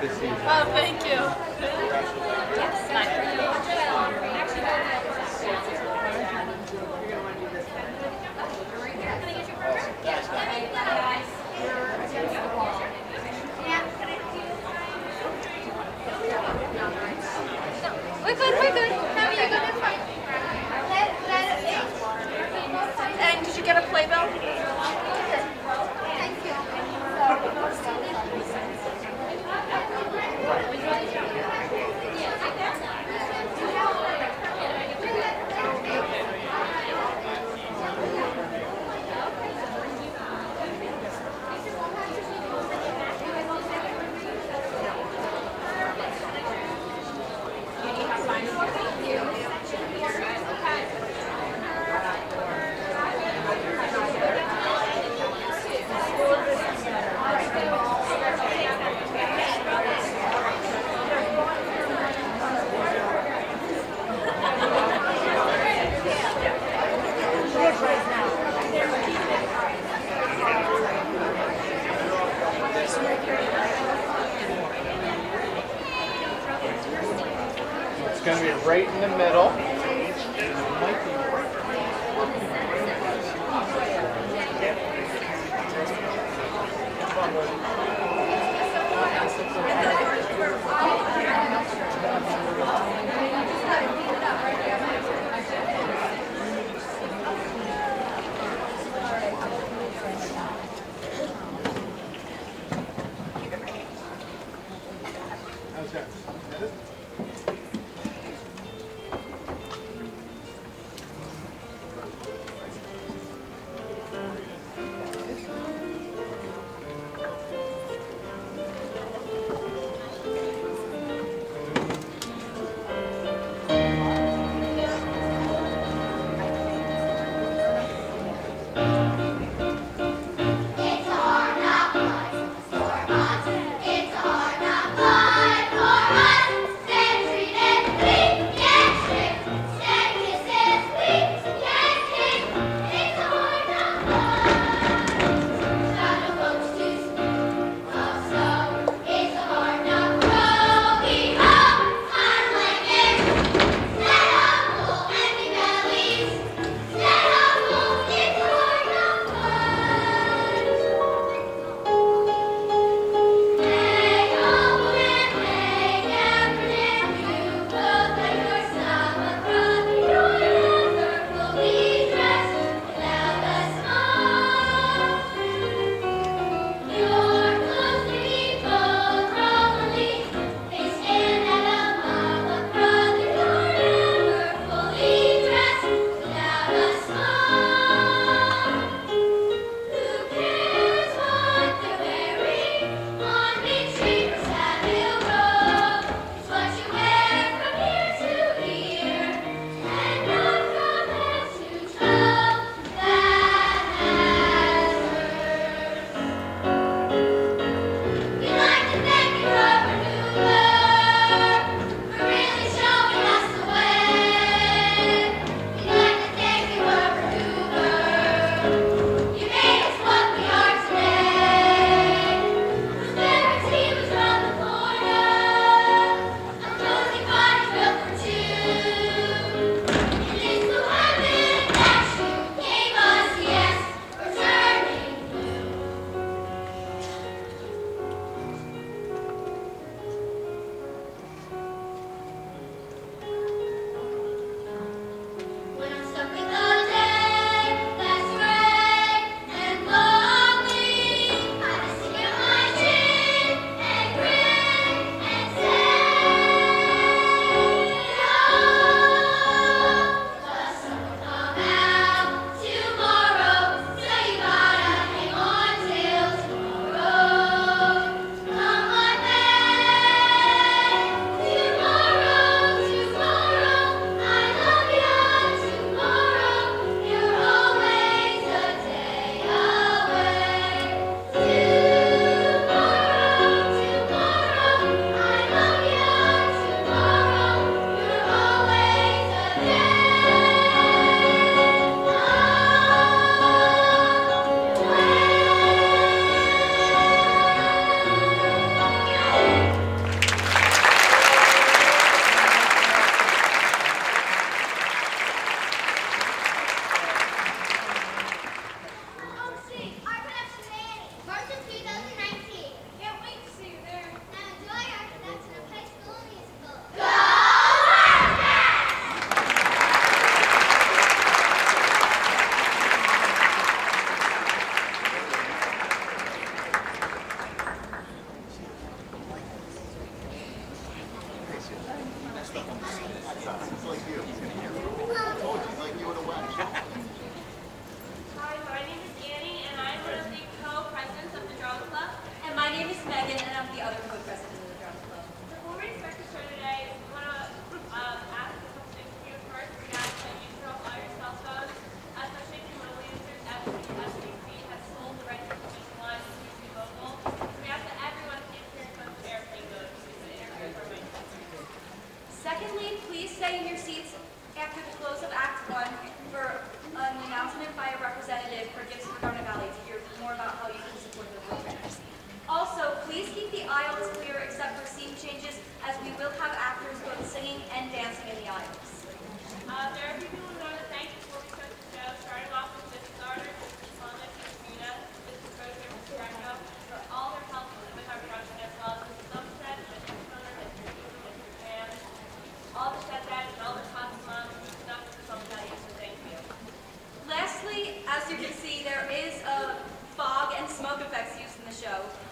to see you. Oh, thank you. Yes, we're good, we're good. How are you going to find? And did you get a playbill? Thank you. It's going to be right in the middle. How's that?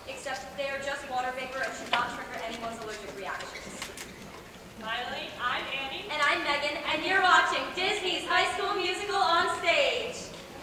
except that they are just water vapor and should not trigger anyone's allergic reactions. Finally, I'm Annie. And I'm Megan, and you're watching Disney's High School Musical on Stage.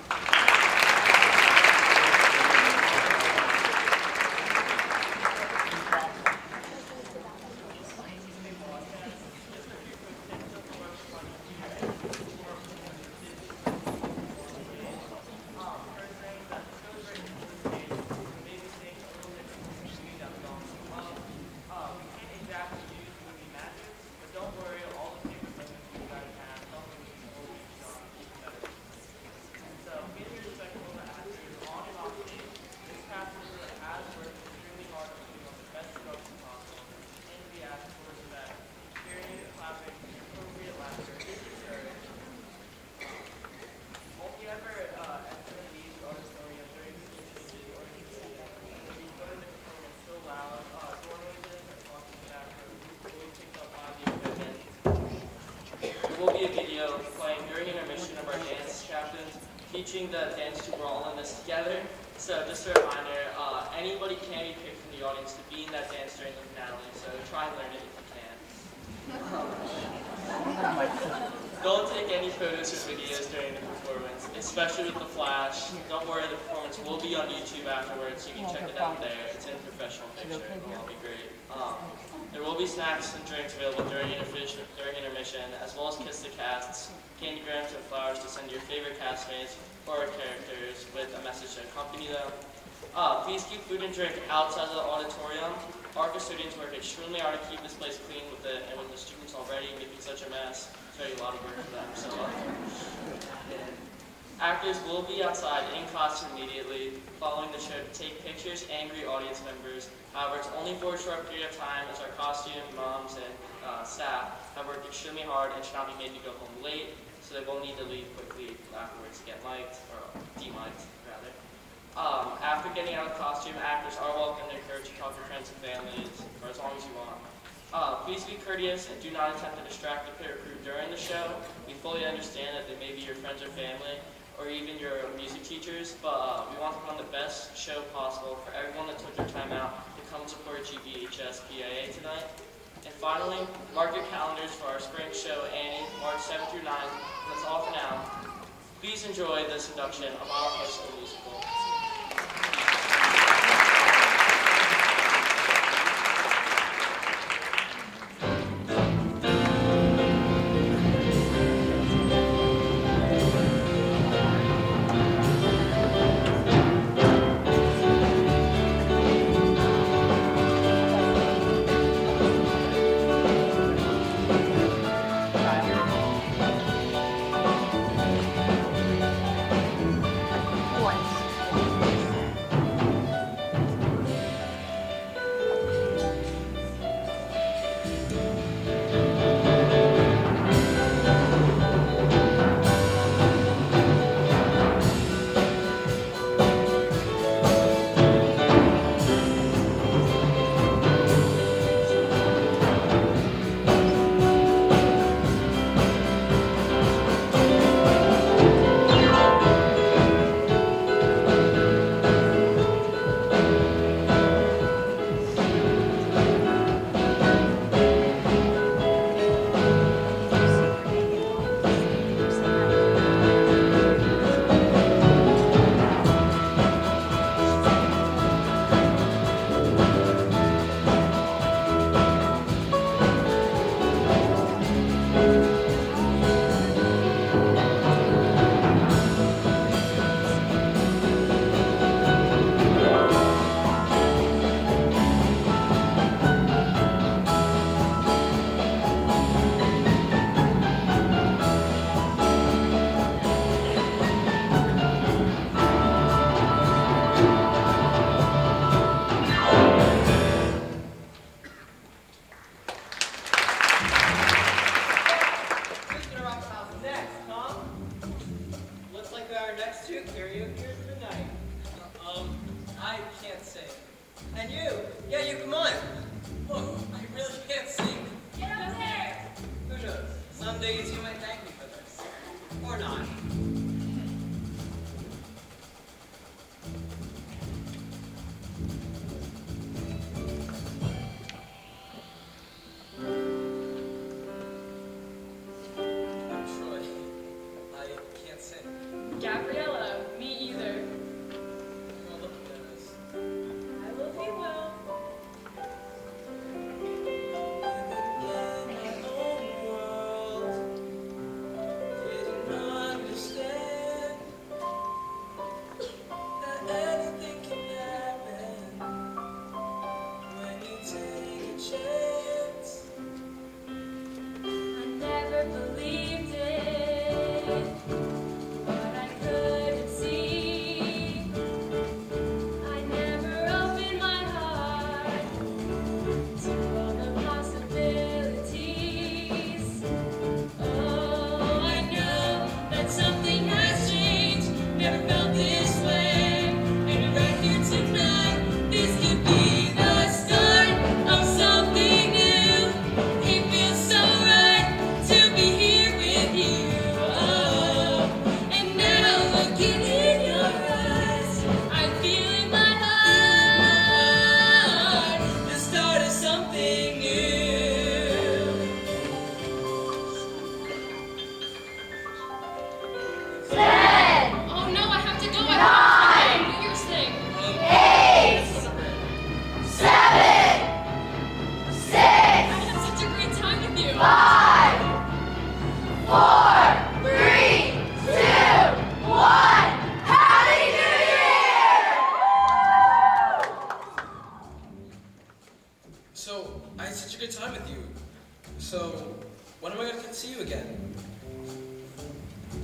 Teaching the dance troupe, we're all in this together. So just a reminder, anybody can be picked from the audience to be in that dance during the finale, so try and learn it if you can. Don't take any photos or videos during the performance, especially with the flash. Don't worry, the performance will be on YouTube afterwards, so you can check it out there. It's in professional picture, it'll all be great. There will be snacks and drinks available during intermission, as well as kiss the casts, candy grams and flowers to send your favorite castmates or characters with a message to accompany them. Please keep food and drink outside of the auditorium. Our custodians work extremely hard to keep this place clean with the students already making such a mess. It's very a lot of work for them. So, actors will be outside in costume immediately following the show to take pictures and greet audience members. However, it's only for a short period of time as our costume moms and staff have worked extremely hard and should not be made to go home late, so they will need to leave quickly afterwards to get mic'd, or demic'd rather. After getting out of costume, actors are welcome to encourage to talk to friends and families for as long as you want. Please be courteous and do not attempt to distract the pit crew during the show. We fully understand that they may be your friends or family, or even your music teachers, but we want to put on the best show possible for everyone that took their time out to come support GBHS PAA tonight. And finally, mark your calendars for our spring show, Annie, March 7th through 9th. And that's all for now. Please enjoy this induction of our high school musical.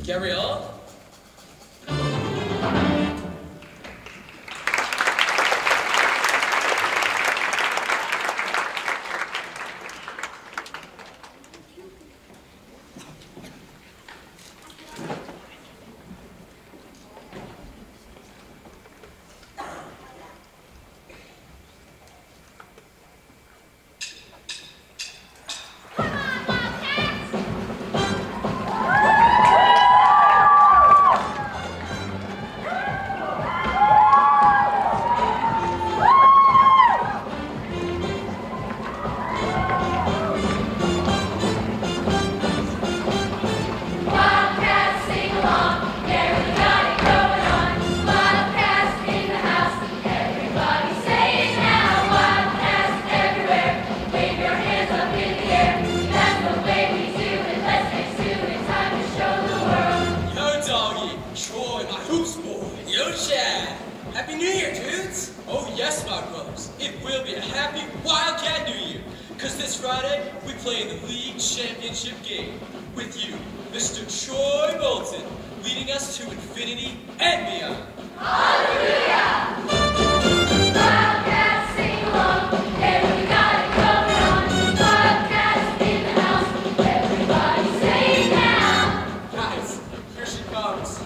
Gabrielle? Happy New Year, dudes! Oh yes, my brothers. It will be a happy Wildcat New Year. Cause this Friday, we play in the league championship game. With you, Mr. Troy Bolton, leading us to infinity and beyond. Hallelujah! Wildcats sing along, everybody got it going on. Wildcats in the house, everybody say it now. Guys, here she comes.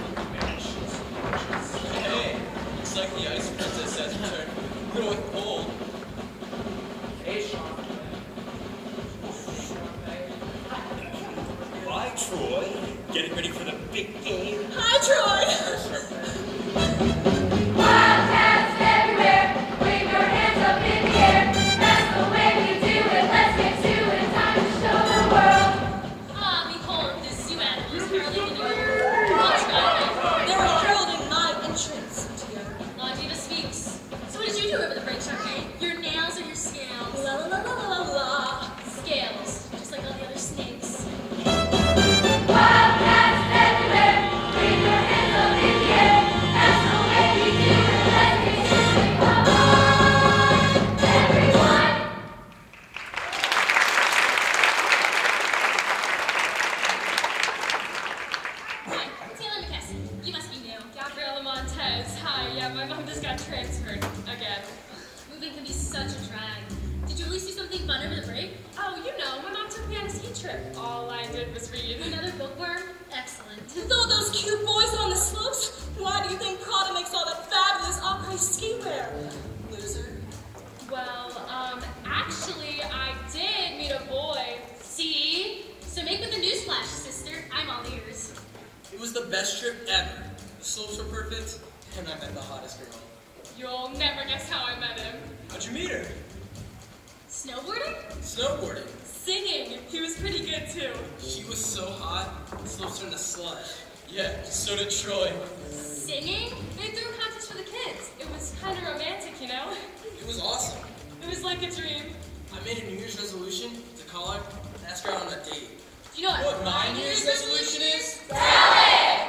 Hey, looks like the ice princess has returned. Going cold. Hey, Sean. Hi, Troy. Getting ready for the big game? Hi, Troy! Wildcats everywhere, wave your hands up in the air. That's the way we do it, let's get to it, time to show the world. Ah, behold, this you animals heralding the new year. Watch God. They were heralding my entrance, dear. La Diva speaks. So what did you do over the break, Sharpay? Your nails or your scales? La la la la la la la. Scales, just like all the other snakes. Wildcats everywhere, wave your hands up in the air. That's the way we do it, let's get to it, come on, everyone. Hi, Taylor McKesson. You must be new. Gabriela Montez. Hi, yeah, my mom just got transferred again. Moving can be such a drag. Did you at least do something fun over the break? Oh, you know, my mom took me on a ski trip. All I did was read. Another bookworm? Excellent. With all those cute boys on the slopes, why do you think Prada makes all that fabulous all-price ski wear? Loser. Well, actually, I did meet a boy. See? So make with a newsflash, sister. I'm all ears. It was the best trip ever. The slopes were perfect, and I met the hottest girl. You'll never guess how I met him. How'd you meet her? Snowboarding? Snowboarding. Singing. He was pretty good, too. She was so hot, the slopes turned to slush. Yeah, so did Troy. Singing? They threw a contest for the kids. It was kind of romantic, you know? It was awesome. It was like a dream. I made a New Year's resolution to call her and ask her out on a date. Do you know What my New Year's resolution is? Tell it!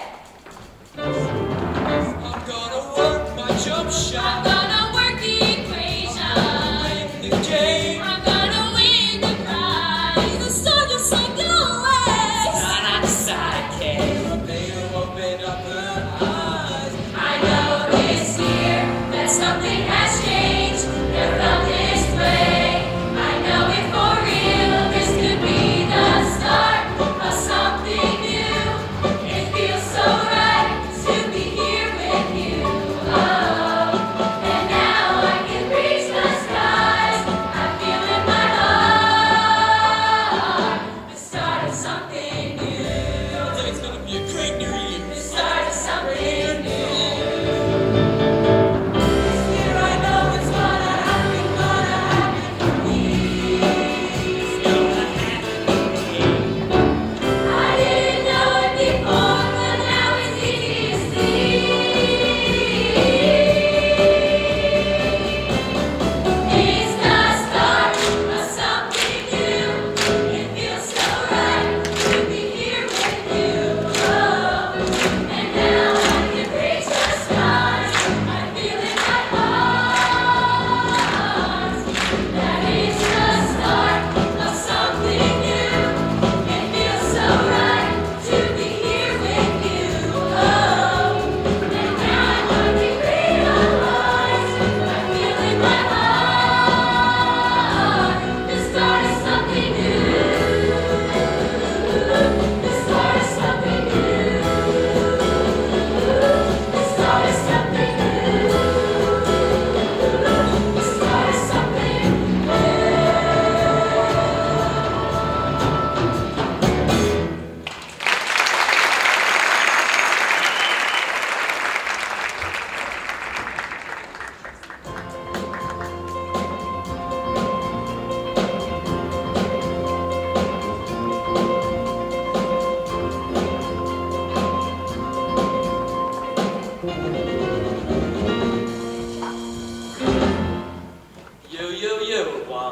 I'm gonna work my jump I'm shot. gonna work the equation. Win the game. I'm gonna win the prize. The song you sing always. Not a sidekick. Baby, open up her eyes. I know this year that something has changed. Never felt this way. I know it for real. This could be the start of something new.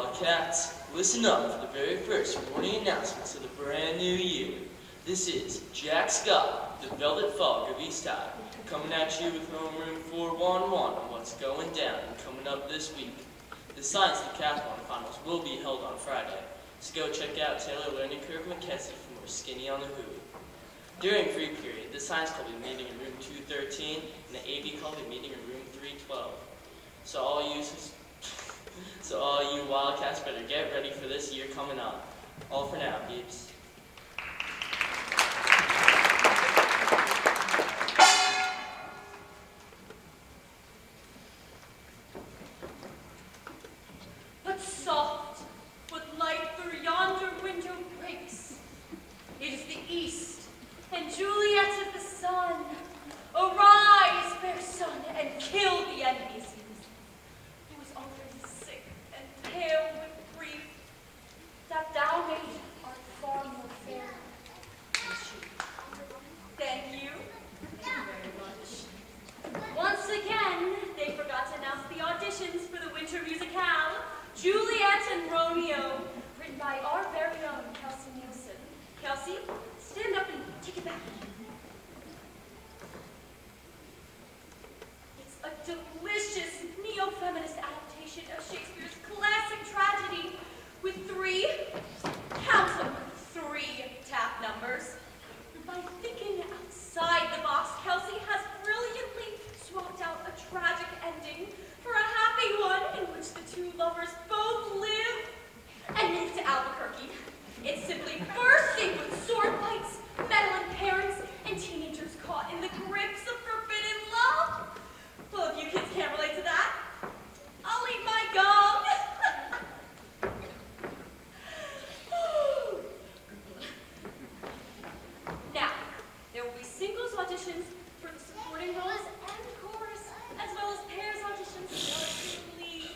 Wildcats, listen up for the very first morning announcements of the brand new year. This is Jack Scott, the Velvet Fog of East High, coming at you with homeroom 411 on what's going down and coming up this week. The Science Decathlon Finals will be held on Friday, so go check out Taylor Learning Curve McKessie for more Skinny on the Hood. During free period, the Science Club will be meeting in room 213, and the AV Club will be meeting in room 312. So all you Wildcats better get ready for this year coming up. All for now, peeps. But soft, what light through yonder window breaks. It is the east, and Juliet is the sun. Arise, fair sun, and kill the enemies. Who is already sick and pale with grief, that thou made art far more fair than she. Thank you. Thank you very much. Once again, they forgot to announce the auditions for the winter musicale, Juliet and Romeo, written by our very own Kelsey Nielsen. Kelsey, stand up and take it back. It's a delicious neo-feminist adaptation of Shakespeare's classic tragedy with count them, three tap numbers. By thinking outside the box, Kelsey has brilliantly swapped out a tragic ending for a happy one in which the two lovers both live and move to Albuquerque. It's simply bursting with sword fights, meddling parents, and teenagers caught in the grips of forbidden love. Well, if you kids can't relate to that, I'll leave my gong. Now, there will be singles auditions for the supporting roles and chorus, as well as pairs auditions for the lead.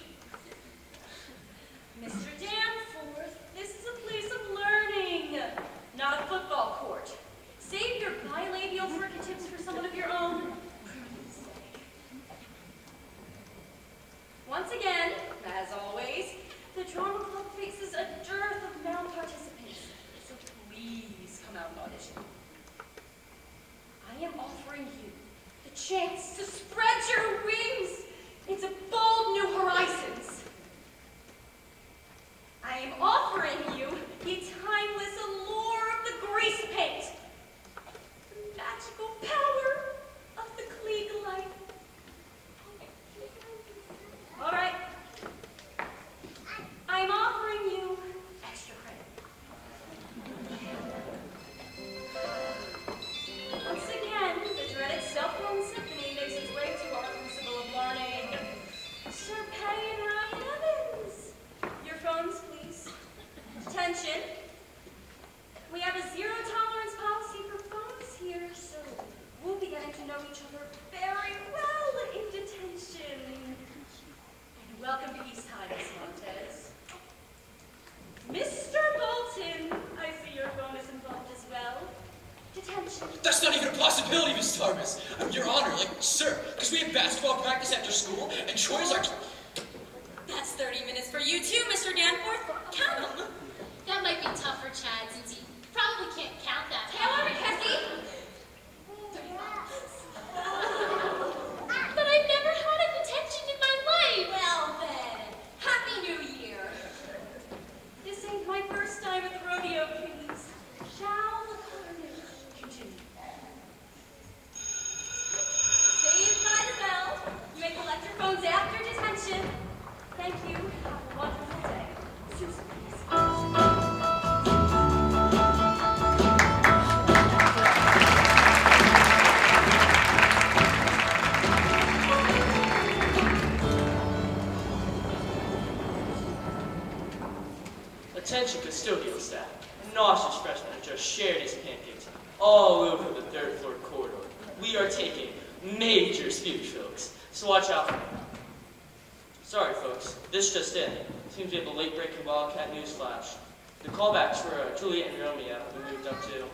Mr. Danforth, this is a place of learning, not a football court. Save your bilabial fricatives for someone of your own. Once again, as always, the drama club faces a dearth of male participants, so please come out and audition. I am offering you the chance to spread your wings into bold new horizons. I am offering you the timeless allure of the grease paint, the magical power of the Klieg light. All right. I'm offering you extra credit. Once again, the dreaded cell-phone symphony makes its way to our crucible of learning. Sir Payne, heavens! Your phones, please. Attention. We have a zero-tolerance policy for phones here, so we'll be getting to know each other very well in detention. And welcome to East High, Miss Montez. Mr. Bolton, I see your phone is involved as well. Detention. That's not even a possibility, Miss Tarvis. I'm your honor, like, sir, because we have basketball practice after school, and Troy's our... That's 30 minutes for you too, Mr. Danforth. Count them. That might be tough for Chad since he probably can't count that. Taylor McKessie. But I've never had a detention in my life. Well then, Happy New Year. This ain't my first time at the rodeo, kiddies. Shall the carnage continue? Saved by the bell. You may collect your phones after detention. Thank you. Have a wonderful day. Susan, please. Attention custodial staff. A nauseous freshman has just shared his pancakes all over the third floor corridor. We are taking major speech, folks, so watch out for him. Sorry, folks, this just in. Seems we have a late-breaking Wildcat news flash. The callbacks for Juliet and Romeo have been moved up to...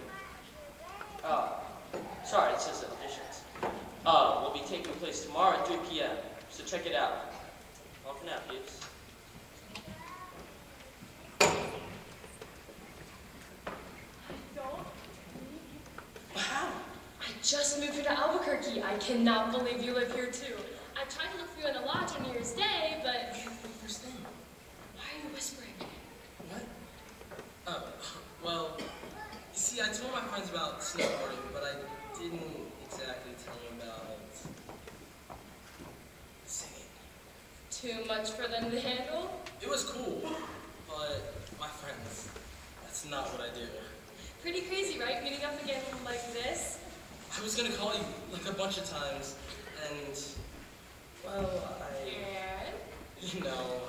sorry, it says auditions. Will be taking place tomorrow at 3 p.m., so check it out. All for now, peeps. just moved here to Albuquerque. I cannot believe you live here too. I tried to look for you in the lodge on New Year's Day, but... First thing. Why are you whispering? What? Oh, well, you see, I told my friends about snowboarding, but I didn't exactly tell them about singing. Too much for them to handle? It was cool, but my friends, that's not what I do. Pretty crazy, right? Meeting up again like this? I was gonna call you like a bunch of times, and, well, And? you know,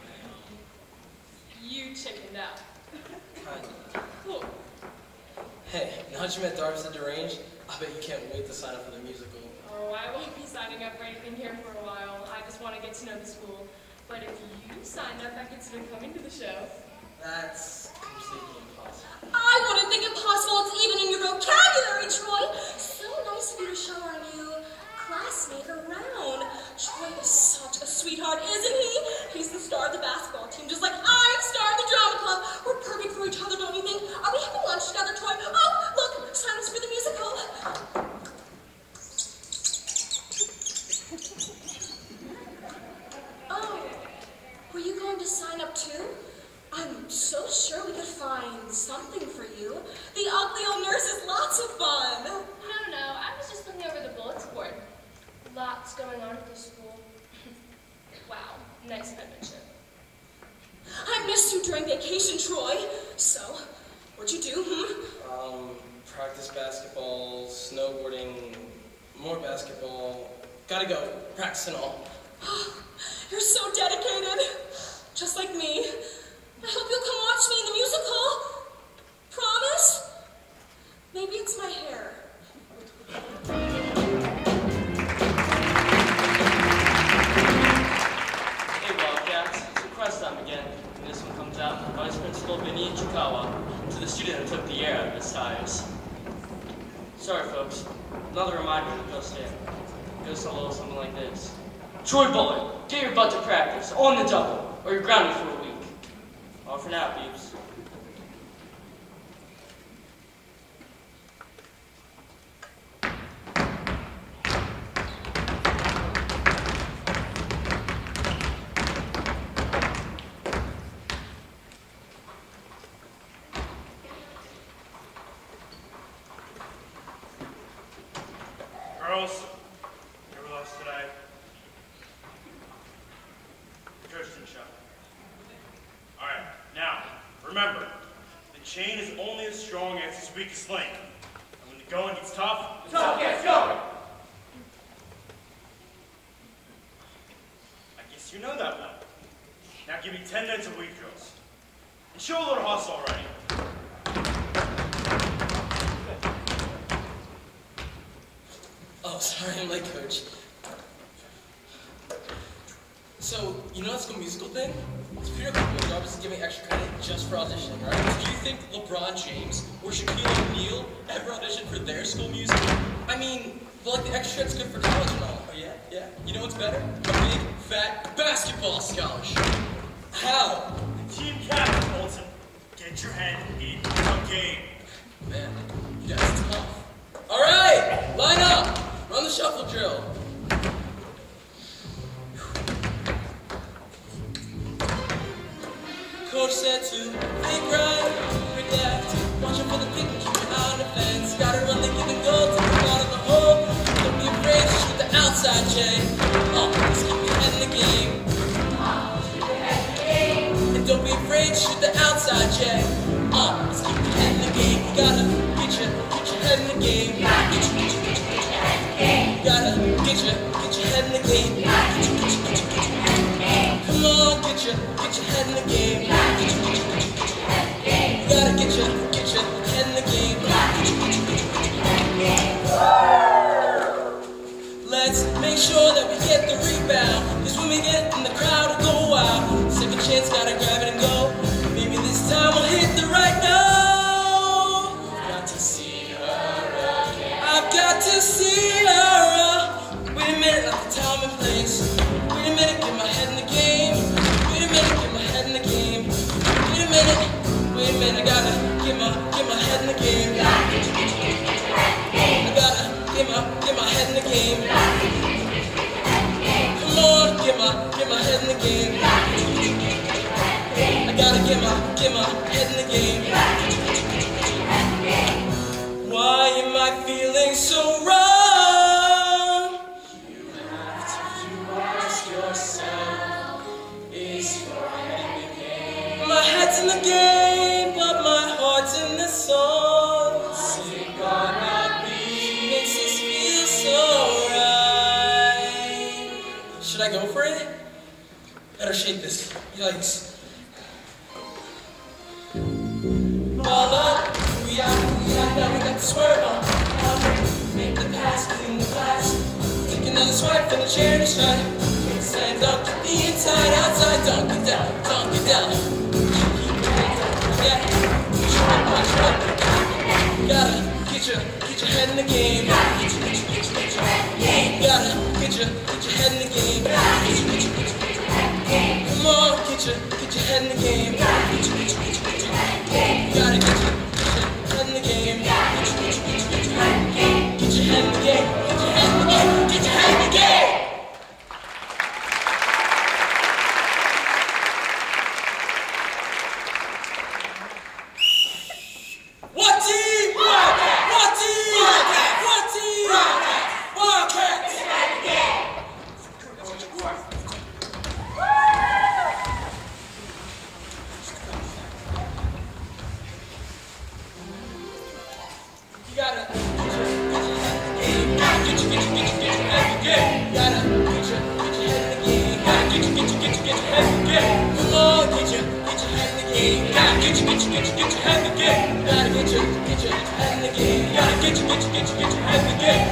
You chickened out. kinda. Cool. Hey, now that you met Darby's the Deranged, I bet you can't wait to sign up for the musical. Oh, I won't be signing up for anything here for a while. I just want to get to know the school. But if you signed up, I consider coming to the show. That's completely impossible. I wouldn't think it possible. It's even in your vocabulary, Troy. So nice of you to show our new classmate around. Troy is such a sweetheart, isn't he? He's the star of the basketball team, just like I'm star of the drama club. We're perfect for each other, don't you think? Are we having lunch together, Troy? Oh, look, sign us for the musical. Oh, were you going to sign up too? I'm so sure we could find something for you. The ugly old nurse is lots of fun. No, I was just looking over the bulletin board. Lots going on at the school. Wow, nice penmanship. I missed you during vacation, Troy. So, what'd you do, Practice basketball, snowboarding, more basketball. Gotta go, practice and all. You're so dedicated. Just like me. I hope you'll come watch me in the musical. Promise? Maybe it's my hair. Hey Wildcats, it's request time again. And this one comes out from Vice Principal Vinny Chikawa to the student who took the air out of his tires. Sorry folks, another reminder to go stand. It goes a little something like this. Troy Bullet, get your butt to practice, on the double, or you're grounded for a week. All for now, peeps. Girls, you're with us today. Christian show. Alright, now, remember, the chain is only as strong as its weakest link. And when the going gets tough, The tough gets going. I guess you know that well. Now give me 10 minutes of weak drills. And show a little hustle already. Oh, sorry, I'm late, Coach. So, you know that school musical thing? It's pretty cool. My job is to give me extra credit just for auditioning, right? Do you think LeBron James or Shaquille O'Neal ever auditioned for their school musical? I mean, well, like the extra credit's good for college and all. Oh, yeah? Yeah. You know what's better? A big, fat basketball scholarship. How? The team captain, Colton. Get your head in the game. Man, you guys are tough. All right, line up. Run the shuffle drill. Coach said to think right, think left. Watch out for the pick and keep your eye on the fence. Gotta run the given goal to the out of the hole. Don't be afraid to shoot the outside, Jay. Let's keep your head in the game. And don't be afraid to shoot the outside, Jay. Let's keep your head in the game. You gotta get your head in the game. You gotta get your head in the game. Come on, get your head in the game. You gotta get your head in the game. Let's make sure that we get the rebound. Cause when we get in the crowd, it'll go wild. Second chance, gotta grab it and go. Maybe this time we'll hit the right note. I've got to see her again. I've got to see her. Wait a minute, not the time and place. Wait a minute, get my head in the game. Wait a minute, get my head in the game. Wait a minute, I gotta get my head in the game. I gotta get game. I gotta get my head in the game. Why am I feeling so wrong? You have to ask yourself, is your head in the game? My head's in the game, but my heart's in the song. What's it gonna be? Makes us feel so right. Should I go for it? Better shake this. Yikes. All up, we out, now we got the swerve on. Make the pass, clean the glass. Take another swipe from the charity shot. Inside dunk, the inside, outside dunk it down, dunk it down. Yeah, punch up. Gotta get your head in the game. Gotta get your head in the game. Come on, get your head in the game. Gotta get your head in the game. Get your head in the game. Get your head in the game. Get your head in the game. What team? Wildcats. What team? Wildcats. What team? Wildcats. Wildcats. Get your head in the game. You gotta get your head in the game. Get your head in the game. Gotta get your head in the game. Gotta get your head in the game. Come on, get your head in the game. Gotta get your head in the game. Gotta get your head in the game. Gotta get your head in the game. Get your head in the game. Get your head in the game. Get your head in the game.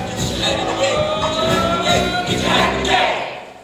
Get your head in the game.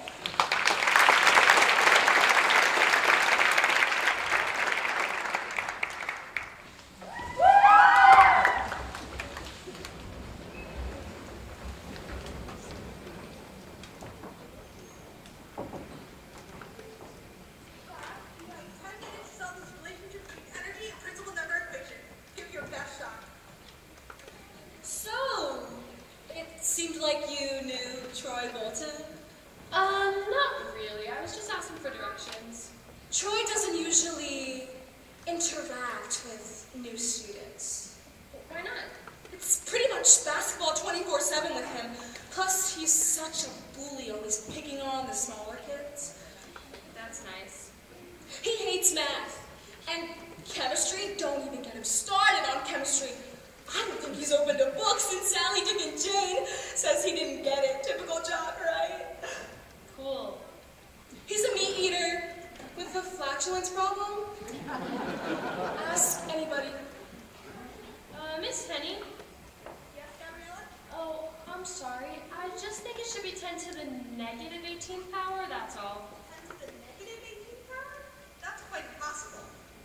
Seemed like you knew Troy Bolton. Not really. I was just asking for directions. Troy doesn't usually interact with new students. Why not? It's pretty much basketball 24/7 with him. Plus, he's such a bully, always picking on the smaller kids. That's nice. He hates math. And chemistry, don't even get him started on chemistry. I don't think he's opened a book since Sally, Dick, and Jane says he didn't get it. Typical jock, right? Cool. He's a meat eater with a flatulence problem. Ask anybody. Miss Henny? Yes, Gabriella? Oh, I'm sorry. I just think it should be 10 to the negative 18th power, that's all. 10 to the negative 18th power? That's quite impossible.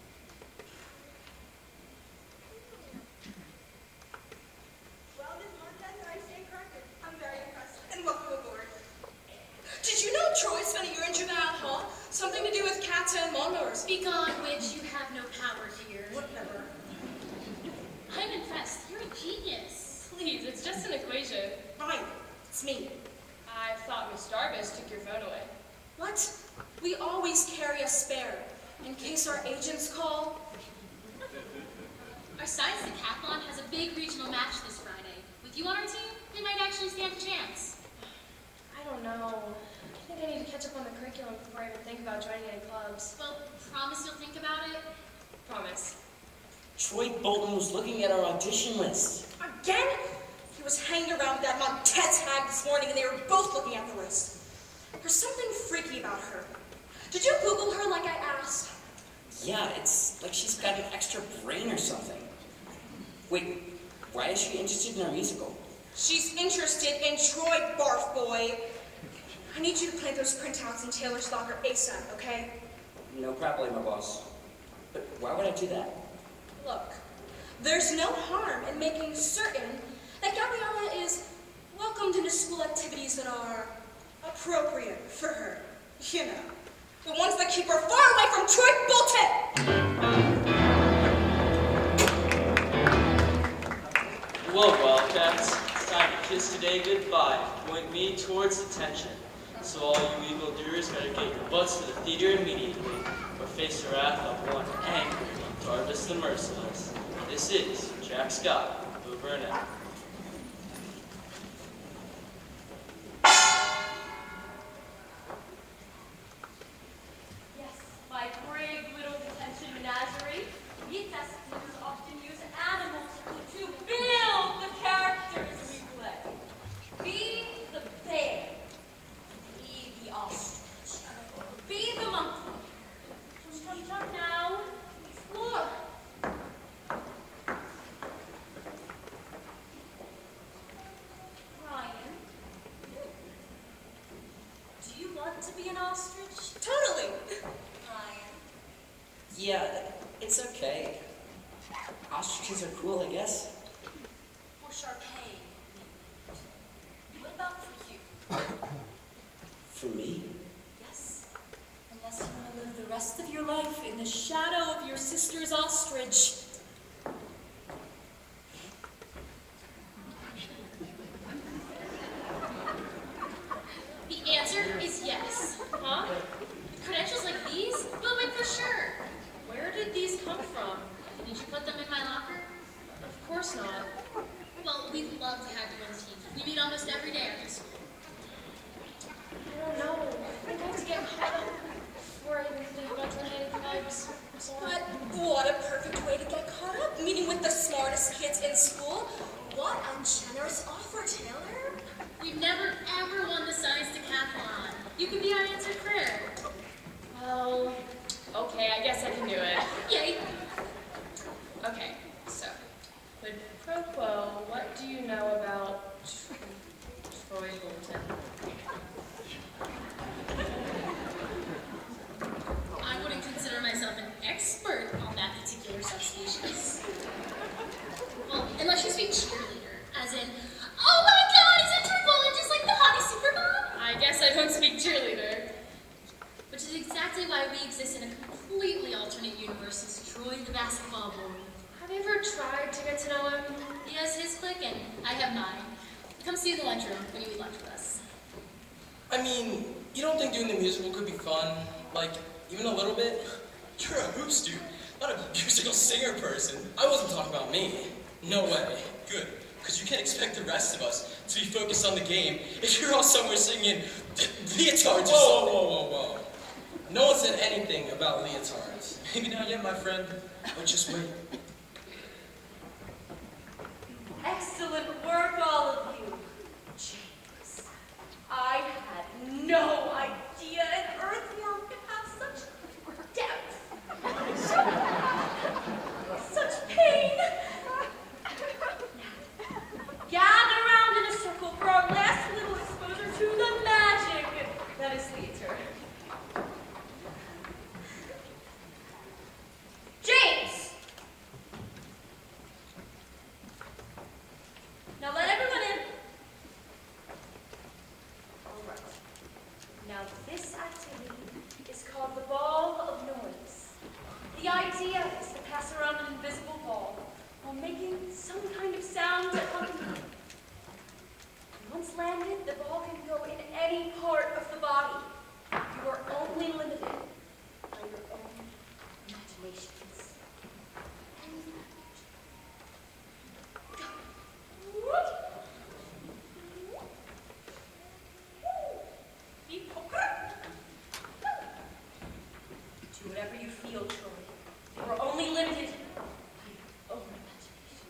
Well, Ms. Montez, I stand corrected. I'm very impressed. And welcome aboard. Did you know Troy spent a year in juvenile hall? Something to do with cats and lawnmowers. Speak on which you have no power here. Whatever. I'm impressed. You're a genius. Please, it's just an equation. Fine, it's me. I thought Miss Darvis took your phone away. What? We always carry a spare, in case our agents call. Our science decathlon has a big regional match this Friday. With you on our team, we might actually stand a chance. I don't know. I think I need to catch up on the curriculum before I even think about joining any clubs. Well, promise you'll think about it? Promise. Troy Bolton was looking at our audition list. Again? He was hanging around with that Montez hag this morning and they were both looking at the list. There's something freaky about her. Did you Google her like I asked? Yeah, it's like she's got an extra brain or something. Wait, why is she interested in our musical? She's interested in Troy, barf boy. I need you to plant those printouts in Taylor's locker ASAP, okay? No problem, my boss. But why would I do that? Look, there's no harm in making certain that Gabriella is welcomed into school activities that are appropriate for her. You know, the ones that keep her far away from Troy Bolton! Well, Wildcats, it's time to kiss today goodbye. Point me towards attention. So all you evildoers better get your butts to the theater immediately, or face the wrath of one angry Darvis the Merciless. This is Jack Scott, over and out. Yes, my brave little detention menagerie. We thespians often use animals to build the characters we play. Be the bear. Be the ostrich. Be the monkey. Jump now. Explore. Ryan, do you want to be an ostrich? Totally. Ryan. Yeah, it's okay. Ostriches are cool, I guess. Or Sharpay. What about for you? For me? Yes. Unless you want to live the rest of your life in the shadow of your sister's ostrich. The answer is yes. Huh? Credentials like these? We'll win for sure. Where did these come from? Did you put them in my locker? Of course not. Well, we'd love to have you on the team. We meet almost every day after school. I don't know. I'd like to get caught up before I even think about turning anything else. I'm sorry. But what a perfect way to get caught up, meeting with the smartest kids in school. What a generous offer, Taylor. We've never ever won the science decathlon. You can be our answered prayer. Well, okay, I guess I can do it. Yay! Okay, so, quid pro quo, what do you know about Troy Bolton? I wouldn't consider myself an expert on that particular subspecies. Well, unless you speak cheerleader, as in, oh my god, is it Troy Bolton just like the hottie supermom? I guess I don't speak cheerleader. Which is exactly why we exist in a completely alternate universe as Troy the basketball boy. Have you ever tried to get to know him? He has his clique and I have mine. Come see you in the lunchroom when you eat lunch with us. I mean, you don't think doing the musical could be fun? Like, even a little bit? You're a hoops dude, not a musical singer person. I wasn't talking about me. No way. Good. Because you can't expect the rest of us to be focused on the game if you're all somewhere singing leotards or something. Whoa. No one said anything about leotards. Maybe not yet, my friend, but just wait. Excellent work, all of you. James, I had no idea an earthworm could have such depth. Such pain. Gather around in a circle for our last little exposure to the magic that is theater. James! Now let everyone in. All right. Now this activity is called the ball of noise. The idea is to pass around an invisible ball while making some kind of sound to accompany it. Once landed, the ball can go in any part of the body. You are only limited by your own imaginations. Do whatever you feel, Troy. You are only limited by your own imagination.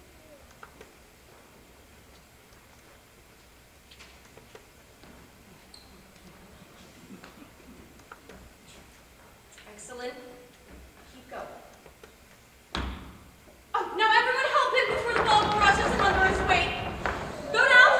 Excellent. Keep going. Oh, now everyone help him before the ball crushes him under his weight. Go now.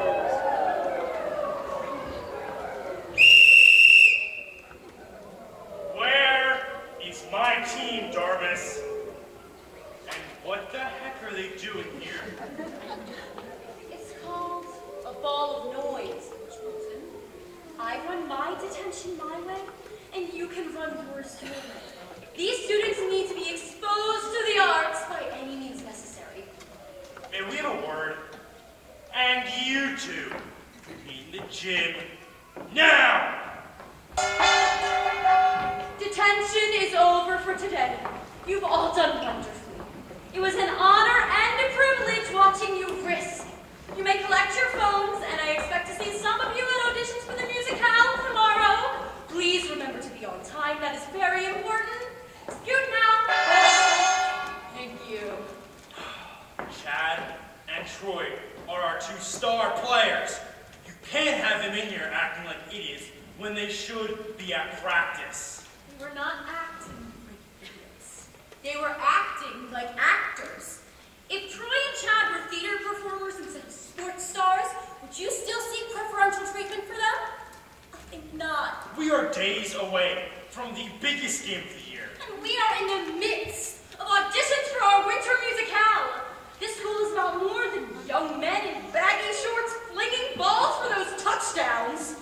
Where is my team, Darvis? And what the heck are they doing here? It's called a ball of noise, Coach Wilson. I run my detention my way, and you can run yours your way. These students need to be exposed to the arts by any means necessary. May we have a word? And you two, meet in the gym now! You've all done wonderfully. It was an honor and a privilege watching you risk. You may collect your phones, and I expect to see some of you at auditions for the musicale tomorrow. Please remember to be on time. That is very important. Scoot now. Thank you. Chad and Troy are our two star players. You can't have them in here acting like idiots when they should be at practice. They were not acting like idiots. They were acting like actors. If Troy and Chad were theater performers instead of sports stars, would you still seek preferential treatment for them? I think not. We are days away from the biggest game of the year. And we are in the midst of auditions for our winter musicale. This school is about more than young men in baggy shorts flinging balls for those touchdowns.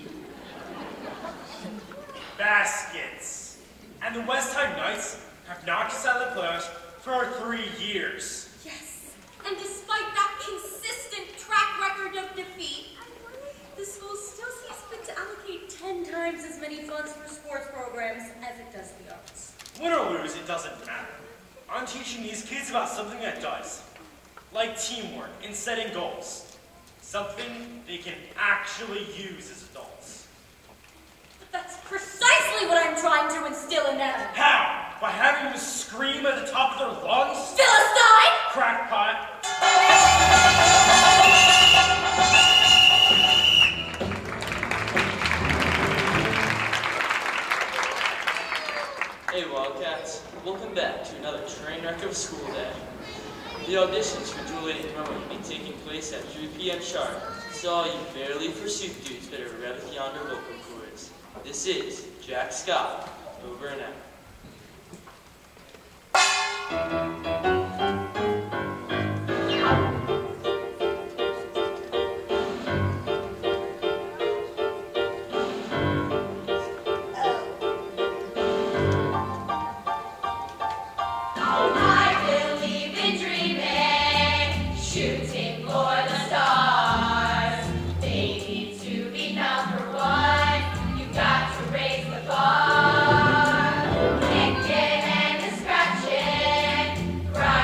Baskets. And the West Side Knights have knocked us out of the playoffs for 3 years. Yes, and despite that consistent track record of defeat, the school still sees fit to allocate 10 times as many funds for sports programs as it does the arts. Win or lose, it doesn't matter. I'm teaching these kids about something that does. Like teamwork and setting goals. Something they can actually use as adults. But that's precisely what I'm trying to instill in them. How? By having them scream at the top of their lungs? Philistine! Crackpot. Hey Wildcats, welcome back to another train wreck of a school day. The auditions for Juliet and Romeo will be taking place at 3 p.m. sharp, so all you barely pursuit dudes better rev yonder vocal cords. This is Jack Scott, over and out. Scratching, crying.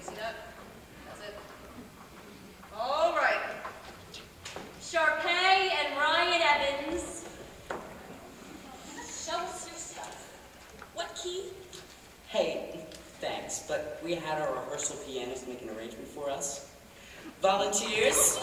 you see that? That's it. All right. Sharpay and Ryan Evans. Show us your stuff. What key? Hey, thanks, but we had our rehearsal pianist make an arrangement for us. Volunteers?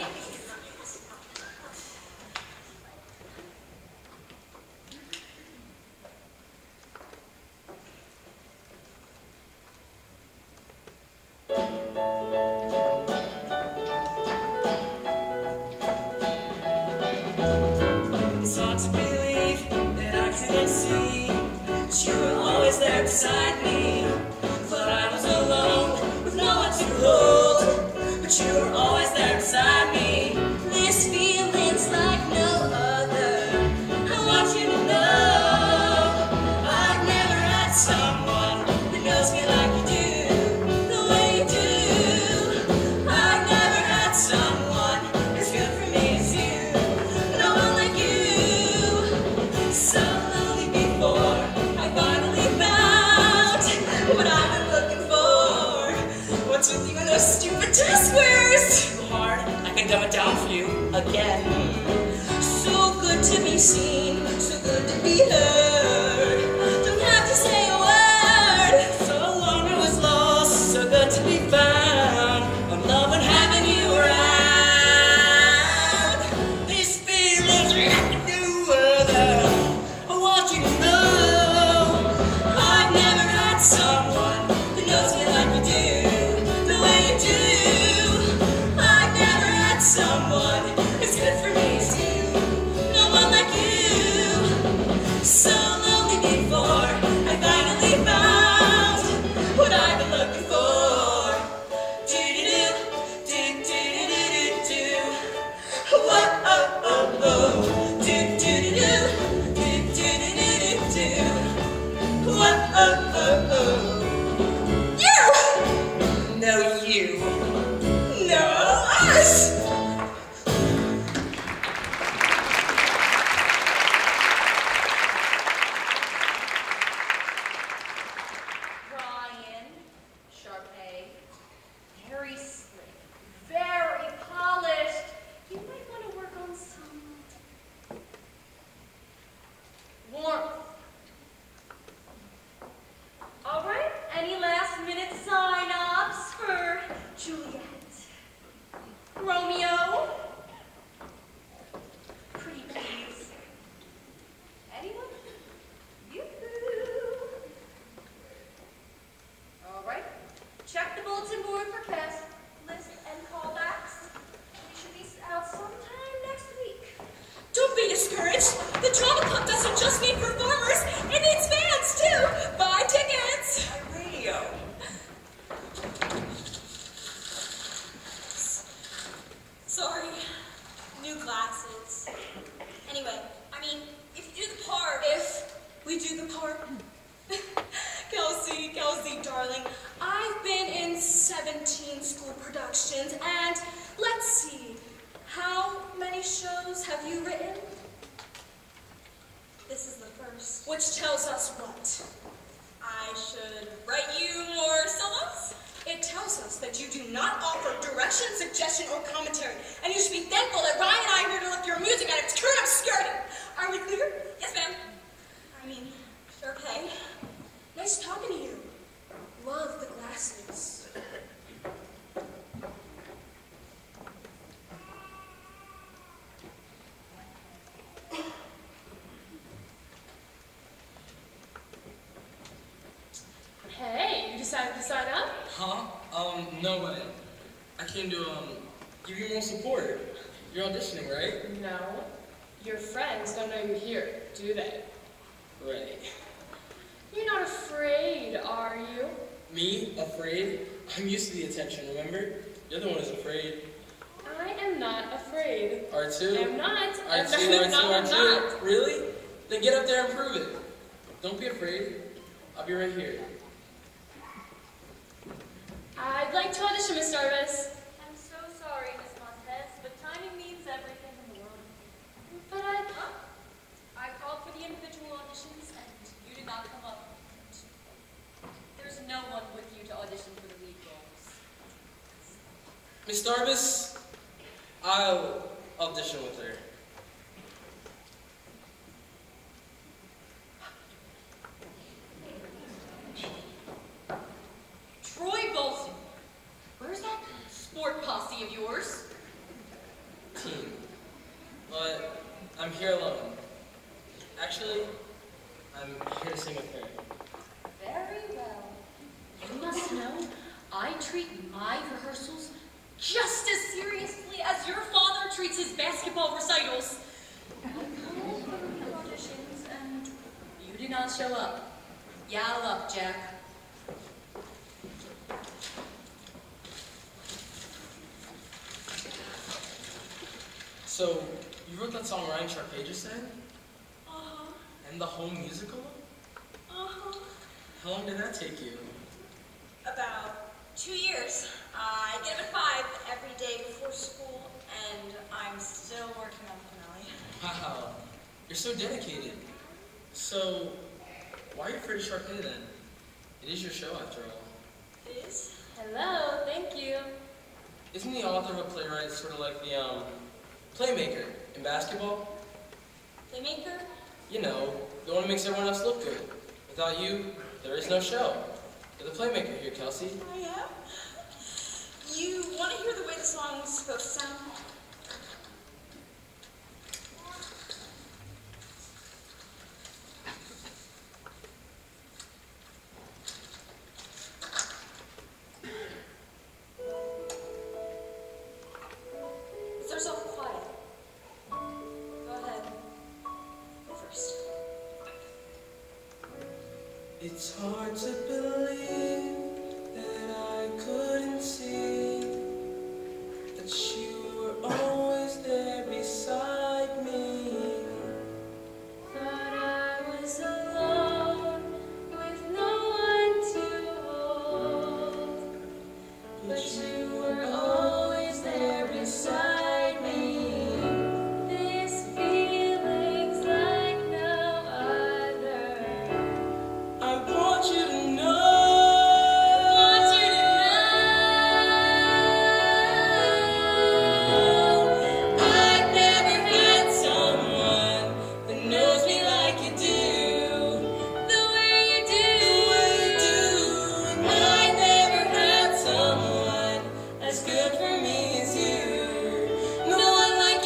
It's hard to believe that I couldn't see that you were always there beside me. Thought I was alone with no one to hold, but you were always there beside me. This feeling's like no other. I want you to know I've never had someone that knows me like you do, the way you do. I've never had someone as good for me as you. No one like you. So lonely before I finally found what I've been looking for. What's with you and those stupid test squares? Too hard. I can dumb it down for you again. So good to be seen, so good to be heard. Don't have to say a word. So long I was lost, so good to be found. I'm loving having you around. These feelings are like no other. I want you to know I've never had someone that knows me like you do, the way you do. I've never had someone as good for me as you. No one like you. So lonely before I finally found what I've been looking for. Do-do-do, do-do-do-do-do. Whoa, oh, oh, oh. Do-do-do-do, do-do-do-do-do. Whoa, oh, oh, oh. You! No, you. No, us! Ryan, Sharpay, very slick, very polished. You might want to work on some warmth. All right, any last minute sign-ups for Juliet? Romeo? Pretty please. Anyone? Yoo-hoo! All right. Check the bulletin board for cast list and callbacks. We should be out sometime next week. Don't be discouraged. The drama club doesn't just need performers, it needs fans too. Buy tickets. Radio. Sorry. New glasses. Anyway, I mean, if you do the part, if we do the part. Kelsey, darling, I've been in 17 school productions, and let's see, how many shows have you written? This is the first, which tells us what? I should write you more solos? It tells us that you do not offer direction, suggestion, or commentary, and you should be thankful that Ryan and I are here to lift your music out of its current obscurity. Are we clear? Yes, ma'am. I mean, Sharpay, nice talking to you. Love the glasses. Hey, you decided to sign up? Huh? No way. I came to, give you more support. You're auditioning, right? No. Your friends don't know you're here, do they? Right. You're not afraid, are you? Me? Afraid? I'm used to the attention, remember? You're the one who's afraid. I am not afraid. R2? I'm not. R2, R2, No, I'm R2? not. Really? Then get up there and prove it. Don't be afraid. I'll be right here. I'd like to audition, Miss Jarvis. I'm so sorry, Miss Montez, but timing means everything in the world. But I called for the individual auditions, and you did not come up. There's no one with you to audition for the lead roles. Miss Darvis, I'll audition with her. Troy Bolton, where's that sport posse of yours? Team. But I'm here alone. Actually, I'm here to sing with her. Very well. You must know, I treat my rehearsals Just as seriously as your father treats his basketball recitals. I called for the auditions and you did not show up. Yow up, Jack. So, you wrote that song Ryan Sharpay just sang? Uh-huh. And the whole musical? Uh-huh. How long did that take you? About 2 years. I get up at 5 every day before school, and I'm still working on the finale. Wow, you're so dedicated. So, why are you afraid of Sharpay then? It is your show after all. It is? Hello, thank you. Isn't the author of a playwright sort of like the, playmaker in basketball? Playmaker? You know, the one who makes everyone else look good. Without you, there is no show. You're the playmaker here, Kelsey. I am. You want to hear the way the song's supposed to sound? Is there yourself quiet? Go ahead. Go first. It's hard to believe that I couldn't see that you were always there beside me. Thought I was alone with no one to hold, but you were always there beside me. This feeling's like no other. I want you to know. Want you to know I've never had someone that knows me like you do, the way you do. I never had someone as good for me as you. No one like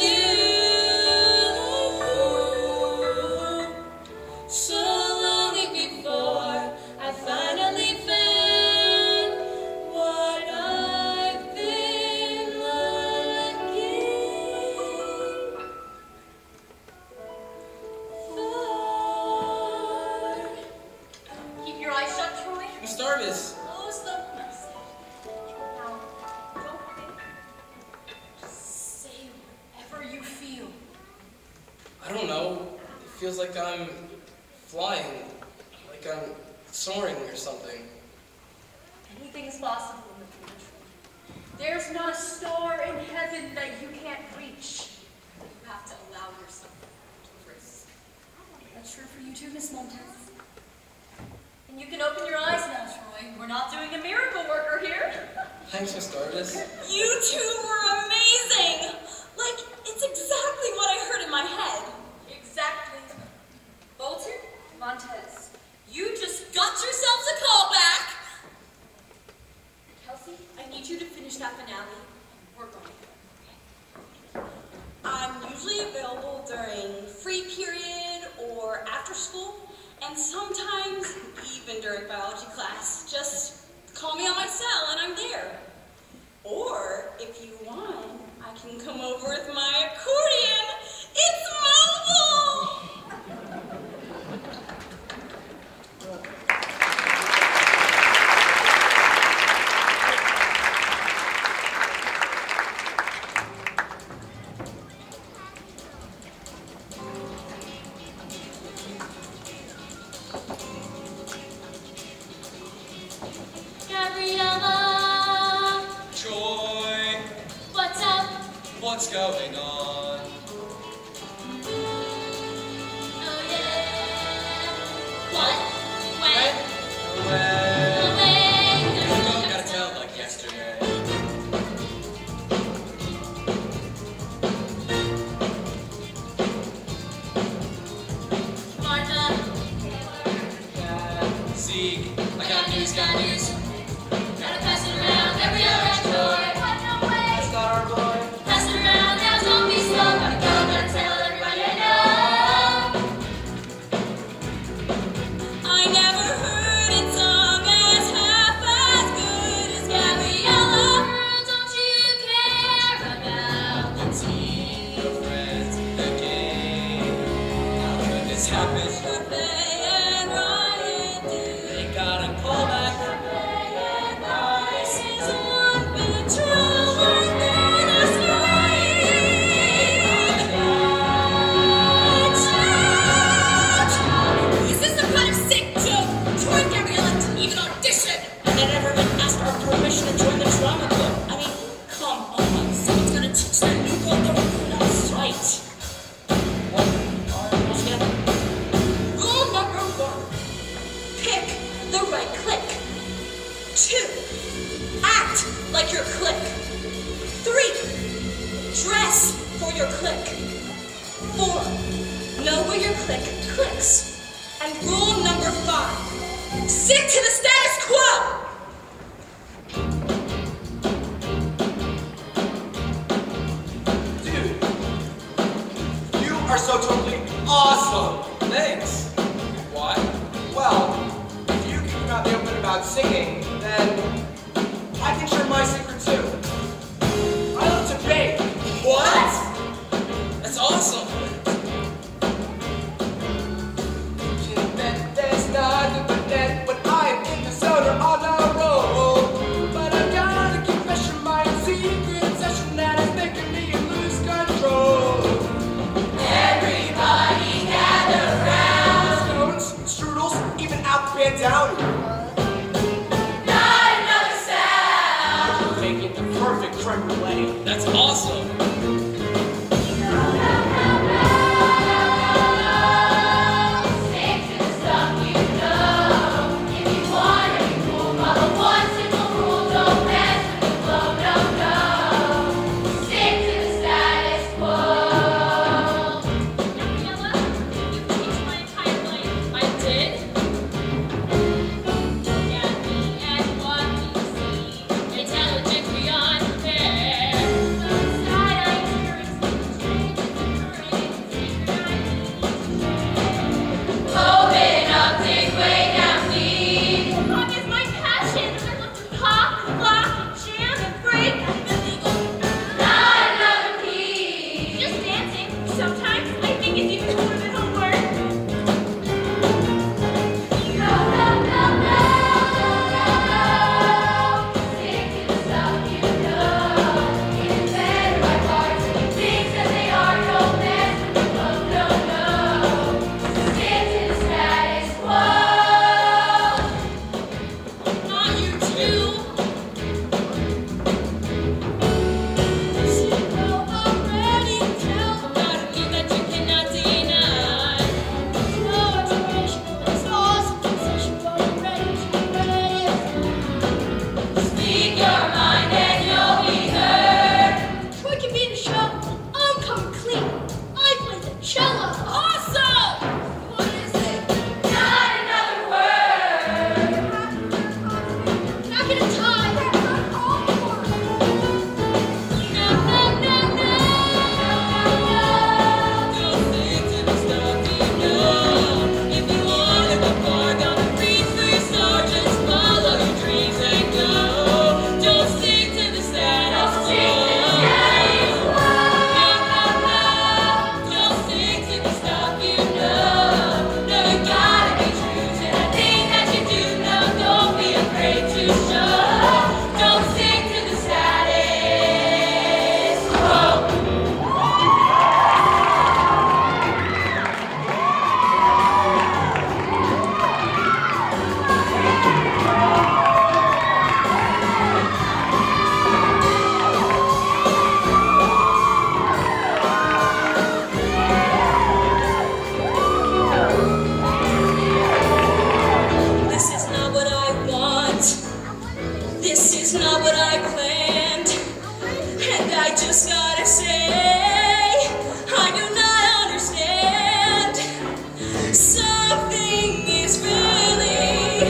you. So lonely before I finally found what I've been looking for. Keep your eyes shut, Troy. Miss Darvis, Close them. Now, don't think. Just say whatever you feel. I don't know. It feels like I'm flying, like I'm soaring or something. Anything is possible in the future. There's not a star in heaven that you can't reach. You have to allow yourself to risk. That's true for you too, Miss Montez. And you can open your eyes now, Troy. We're not doing a miracle worker here. Thanks, Miss Darvis. You two were amazing! Like, it's exactly what I heard in my head. Exactly. Bolton, Montez, you just got yourselves a call back. Kelsey, I need you to finish that finale. We're going. I'm usually available during free period or after school, and sometimes even during biology class. Just call me on my cell and I'm there. Or, if you want, I can come over with my accordion. It's mobile! Gabriella, Troy, what's up? what's going on? Oh yeah. What? When? Well, When? I gotta tell like yesterday. Zeke, I got news, got news. Gotta pass it around every other door. What, no way? That's not our boy. Pass it around now, don't be slow. Gotta go, gotta tell everybody I know. I never heard a song as half as good as Gabriella. Don't you care about the team? Your friends, the game. How could this happen? What they and Ryan do. They gotta call back. This is one big trouble in the sky. Is this some kind of sick joke? Troy and Gabriella didn't even audition. And they never even asked our permission to join the drama club. I mean, come on. Someone's gonna teach that new girl the rules right. Rule number 1. Pick the right click. 2. Act like your click. 3. Dress for your click. 4. Know where your click clicks. And rule number 5. Stick to the status quo. Dude, you are so totally awesome. Thanks. Why? Well, if you can come out in the open about singing, then I can share my secret too. I love to bake. What? That's awesome. There's nothing but that when I'm in the zone or on a roll. But I got a confession, my secret obsession that is making me lose control. Everybody gather round. Scones, strudels, even out the band down. Not another sound. Making the perfect creme brulee. That's awesome. Stick to the stuff you know. If you want to be cool, follow one simple rule. Don't mess with the flow, no, no. Stick to the status quo. Gabriella, you changed my entire life. I did? Look at me and what we see. Intelligent beyond compare. So sad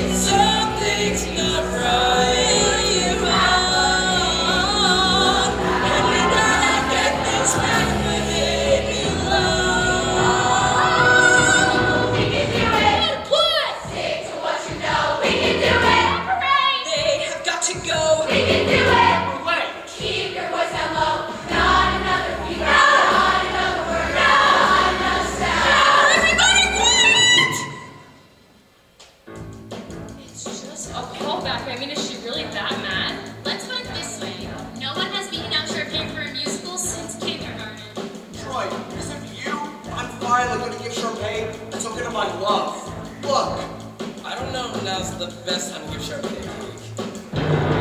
Something's not right, you're wrong, and we gotta get this back where they belong. We can do it! What? Stick to what you know. We can do it! Hooray! They have got to go. We can do it! Wait. Keep your voice down low. Not another beat. Not another word. Not another sound. Everybody quiet! It's just a callback. I mean, is she really that mad? Let's put it this way. No one has beaten out Sharpay for a musical since kindergarten. Troy, as if you, I'm finally going to give Sharpay a token of my love. Look. I don't know if now's the best time to give Sharpay a cake. No,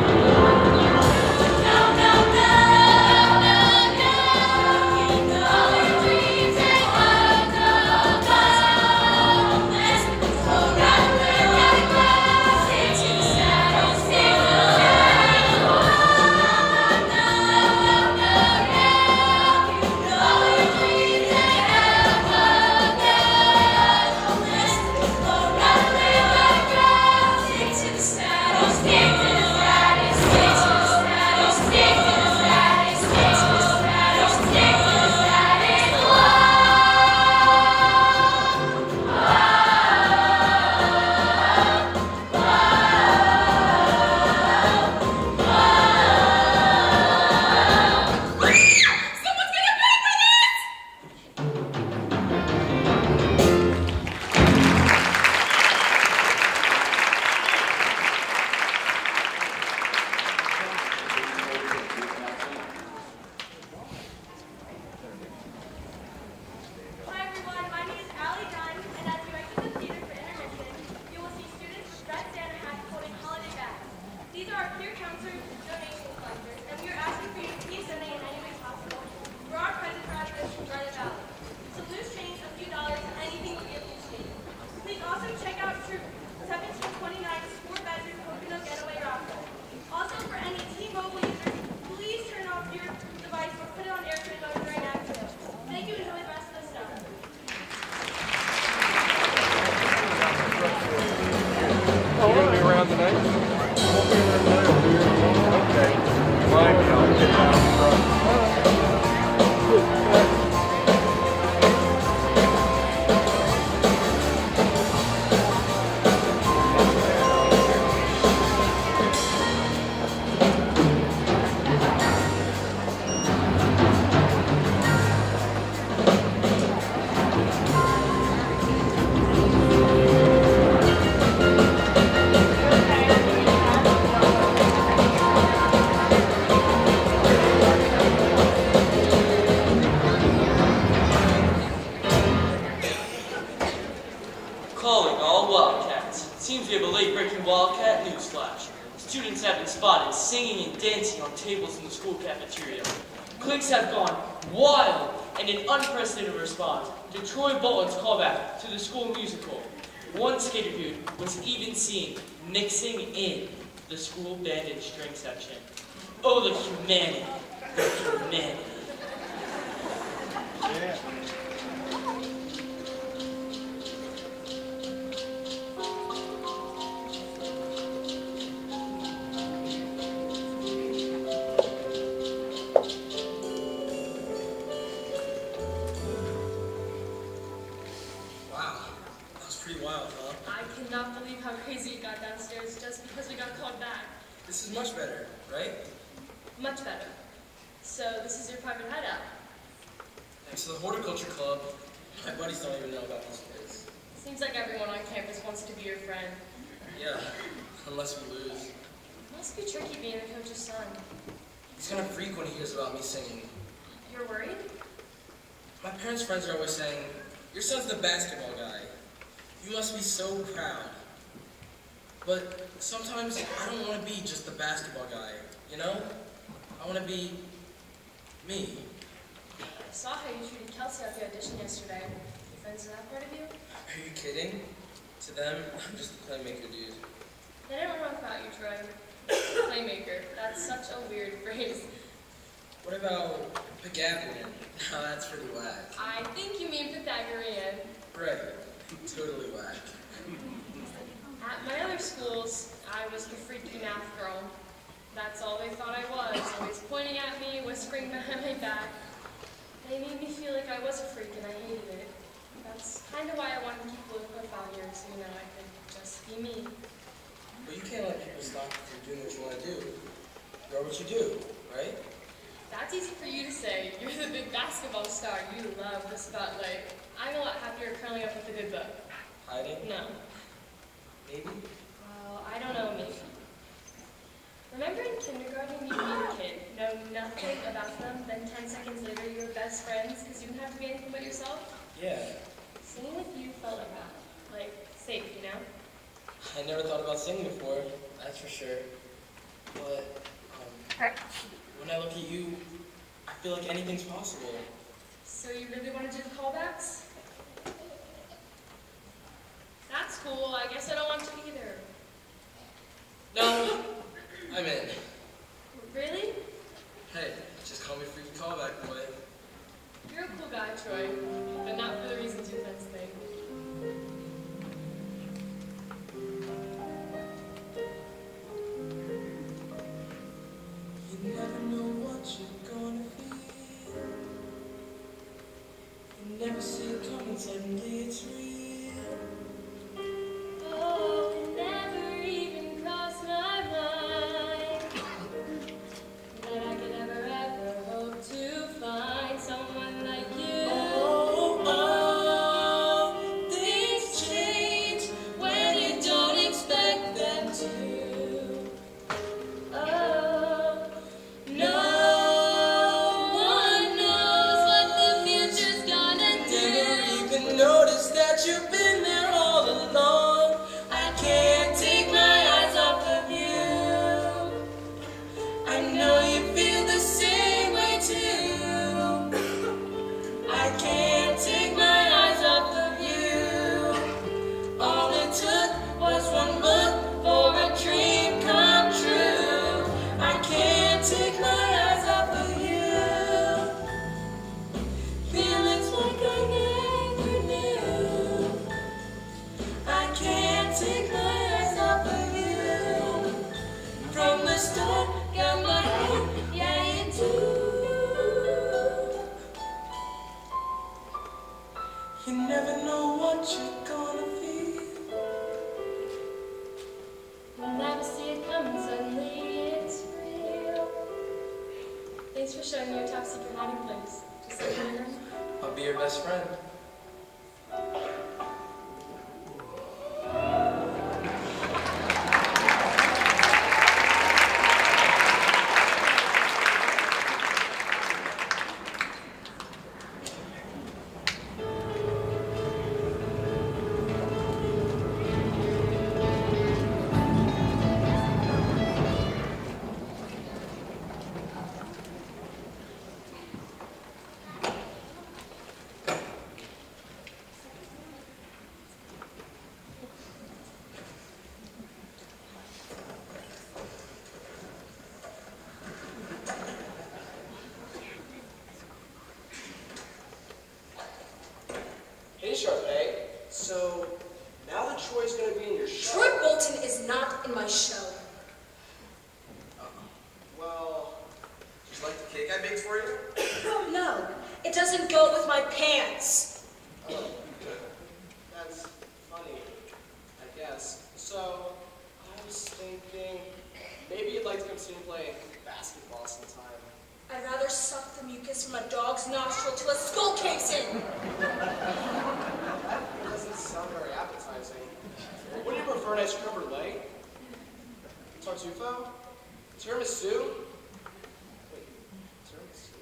no, no, no, no. All your dreams and what go, go. Let's go, gotta live, gotta grow. Stick to the shadows, stick to the shadows. No, no, no, no, no. All your dreams and what go, go. Let's go, gotta live, gotta grow. Stick to the shadows, stick to the shadows, stick to the shadows, stick to the shadows, stick to the shadows, stick to the Hi everyone, my name is Allie Dunn, and as you exit the theater for intermission, you will see students with red Santa hats holding holiday bags. These are our peer counselors and donation collectors, and we are asking for you to please donate in any way possible for our present graduates from Garnet Valley. So loose change, a few dollars, anything will be appreciated. Please also check out Troop 1729's 4-bedroom Pocono Getaway Raffle. Also, for any T-Mobile users, please turn off your device or put it on airplane mode during Act 2. Thank you and enjoy the rest of the stuff. Oh, we're going to be around tonight? We'll be around tonight. Okay. Well, I'll get down front. Calling all Wildcats. Seems we have a late-breaking Wildcat newsflash. Students have been spotted singing and dancing on tables in the school cafeteria. Cliques have gone wild, and in unprecedented response to Troy Bolton's callback to the school musical. One skater dude was even seen mixing in the school band and string section. Oh, the humanity. The humanity. Wow, that was pretty wild, huh? I cannot believe how crazy it got downstairs just because we got called back. This is much better, right? Much better. So this is your private hideout. Thanks to the Horticulture Club, my buddies don't even know about these kids. Seems like everyone on campus wants to be your friend. Yeah, unless we lose. Must be tricky being the coach's son. He's gonna freak when he hears about me singing. You're worried? My parents' friends are always saying, your son's the basketball guy. You must be so proud. But sometimes I don't want to be just the basketball guy, you know? I want to be me. I saw how you treated Kelsey at the audition yesterday. Your friends are that part of you? Are you kidding? To them, I'm just a playmaker, dude. They didn't wrong about you, Troy. Playmaker. That's such a weird phrase. What about Pythagorean? Now that's pretty whack. I think you mean Pythagorean. Right. Totally whack. At my other schools, I was the freaky math girl. That's all they thought I was, always pointing at me, whispering behind my back. They made me feel like I was a freak and I hated it. That's kind of why I wanted to keep a profile here, so I could just be me. But you can't let people stop you from doing what you want to do. You're what you do, right? That's easy for you to say. You're the big basketball star. You love the spotlight. I'm a lot happier curling up with a good book. Hiding? No. Maybe? Well, I don't know, maybe. Remember in kindergarten you meet a kid, know nothing about them, then 10 seconds later you're best friends because you don't have to be anything but yourself? Yeah. Singing with you felt like that. Like, safe, I never thought about singing before, that's for sure. But, when I look at you, I feel like anything's possible. So you really want to do the callbacks? That's cool. I guess I don't want to either. No, I'm in. Really? Hey, just call me freaky callback boy. You're a cool guy, Troy, but not for the reasons you fence think. You never know what you're gonna feel. You never see it coming, suddenly it's real. Oh, it never even crossed my mind that I could ever hope to find someone like you. Oh, things change when you don't expect them to. Oh, no one knows what the future's gonna do. Never even noticed that you've been there all along. I can't take my eyes off of you. I know you feel the same way too. I can't take my eyes off of you. All it took was one look for a dream come true. I can't take my eyes off of you. Feelings like I never knew. I can't take my eyes off of you. From the start, got my head, yeah you do. You never know what you're gonna feel. You'll never see it coming, suddenly it's real. Thanks for showing me your top secret hiding place. Just like you know. I'll be your best friend. Hey, Sharpay. So, now that Troy's going to be in your show... Troy Bolton is not in my show. Well, just like the cake I baked for you? No, it doesn't go with my pants. Oh, that's funny, I guess. So, I was thinking, maybe you'd like to come see me play basketball sometime. I'd rather suck the mucus from a dog's nostril till a skull caves in. It doesn't sound very appetizing. Wouldn't you prefer an ice cream brulee? Tartufo? Tiramisu? Wait, tiramisu?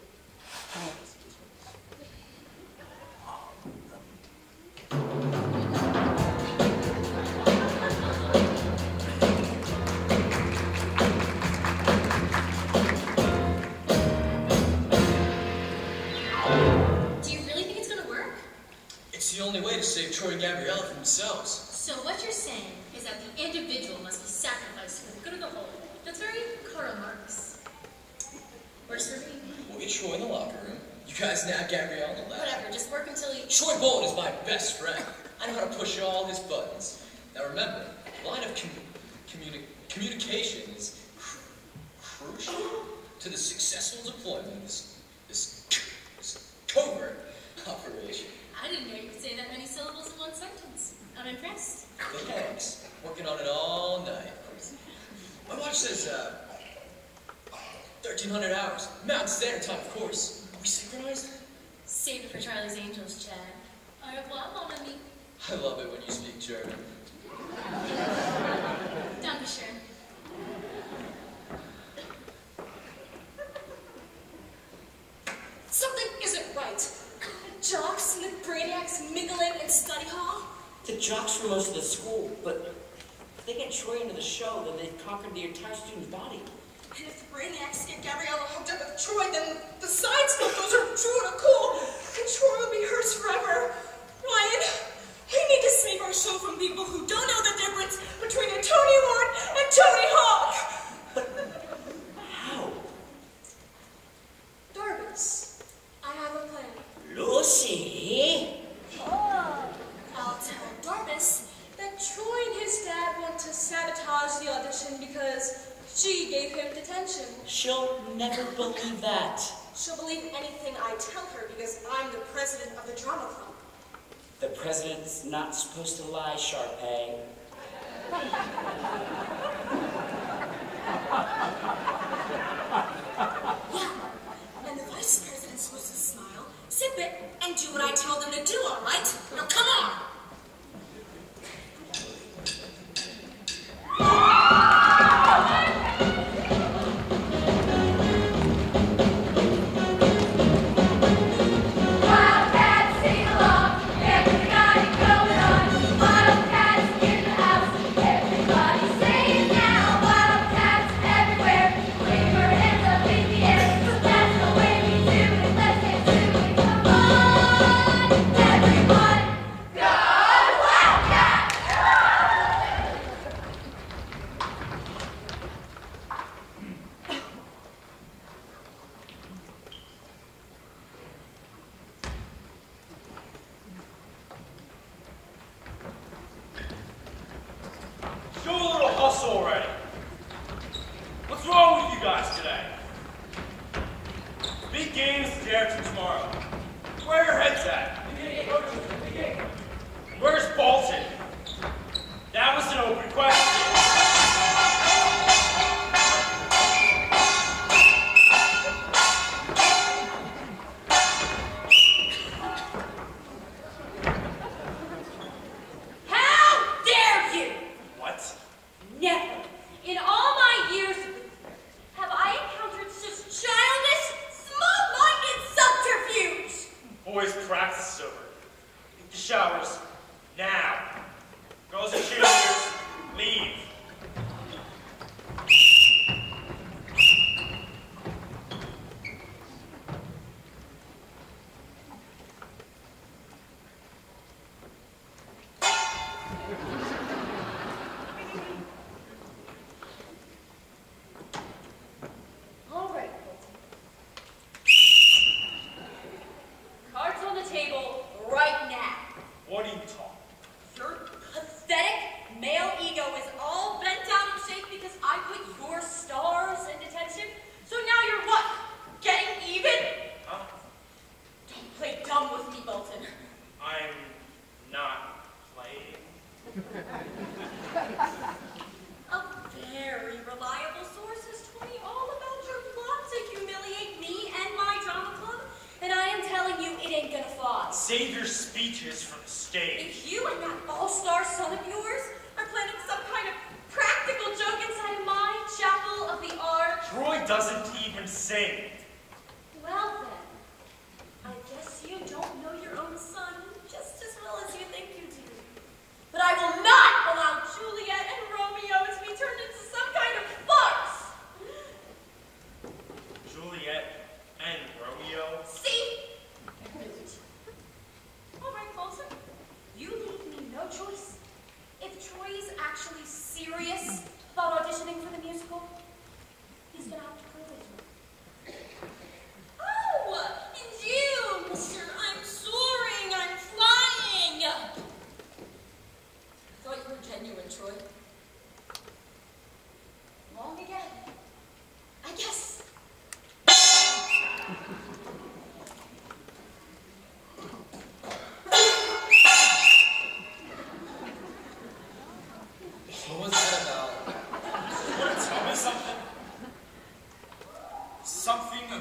Do you really think it's gonna work? It's the only way to save Troy and Gabriella from themselves. So what you're saying is that the individual must be sacrificed for the good of the whole. That's very Karl Marx. Works for me. We'll get Troy in the locker room. You guys nab Gabrielle on the lap. Whatever, just work until you... Troy Bolton is my best friend. I know how to push all his buttons. Now remember, line of communication is crucial to the successful deployment of this covert operation. I didn't know you could say that many syllables in one sentence. I'm impressed. Thanks. Working on it all night. My watch says 1,300 hours. Mountain Standard Time, of course. Are we synchronized? Save it for Charlie's Angels, Chad. Au revoir, mon ami. I love it when you speak German. Dankeschön. Something isn't right. The jocks and the brainiacs mingling in study hall. The jocks for most of the school, but if they get Troy into the show, then they've conquered the entire student's body. And if the brainiacs get Gabriella hooked up with Troy, then the side stuff goes are true and cool, and Troy will be hers forever. Ryan, we need to save our show from people who don't know the difference between a Tony Award and Tony Hawk. How? Darvis, I have a plan. Lucy? I'll tell Darvis that Troy and his dad want to sabotage the audition because she gave him detention. She'll never believe that. She'll believe anything I tell her because I'm the president of the drama club. The president's not supposed to lie, Sharpay. Yeah, and the vice president's supposed to smile, sip it, and do what I tell them to do, all right? Now come on! Wildcats sing along, everybody going on. Wildcats in the house, everybody say it now. Wildcats everywhere, wave your hands up in the air. That's the way we do it, let's get to it. Come on, everyone, go Wildcats! Show a little hustle already. What's wrong with you guys today? Big game's the day after tomorrow. Where are your heads at? Where's Bolton? That was an open question. How dare you! What? Never, in all my years, have I encountered such childish, small-minded subterfuge! Boys, practice is over. Get the showers. Now. Girls and cheerleaders, leave. All right, cards on the table right now. What are you talking? Your pathetic male ego is all bent out of shape because I put your stars in detention. So now you're what? Getting even? Huh? Don't play dumb with me, Bolton. I'm not playing. A very reliable source has told me all about your plot to humiliate me and my drama club, and I am telling you it ain't gonna fly. Save your speeches for the stage. If you and that all-star son of yours are planning some kind of practical joke inside of my chapel of the art, Troy doesn't even sing. well then, I guess you don't know your own son just as well as you think you do. But I will not allow Juliet and Romeo to be turned into some kind of farce. Juliet and Romeo. See? All right, Bolton. You leave me no choice. If Troy is actually serious about auditioning for the musical, he's gonna have to prove it to me. Oh, and you, mister, I'm soaring, I'm flying. Thought you were genuine, Troy.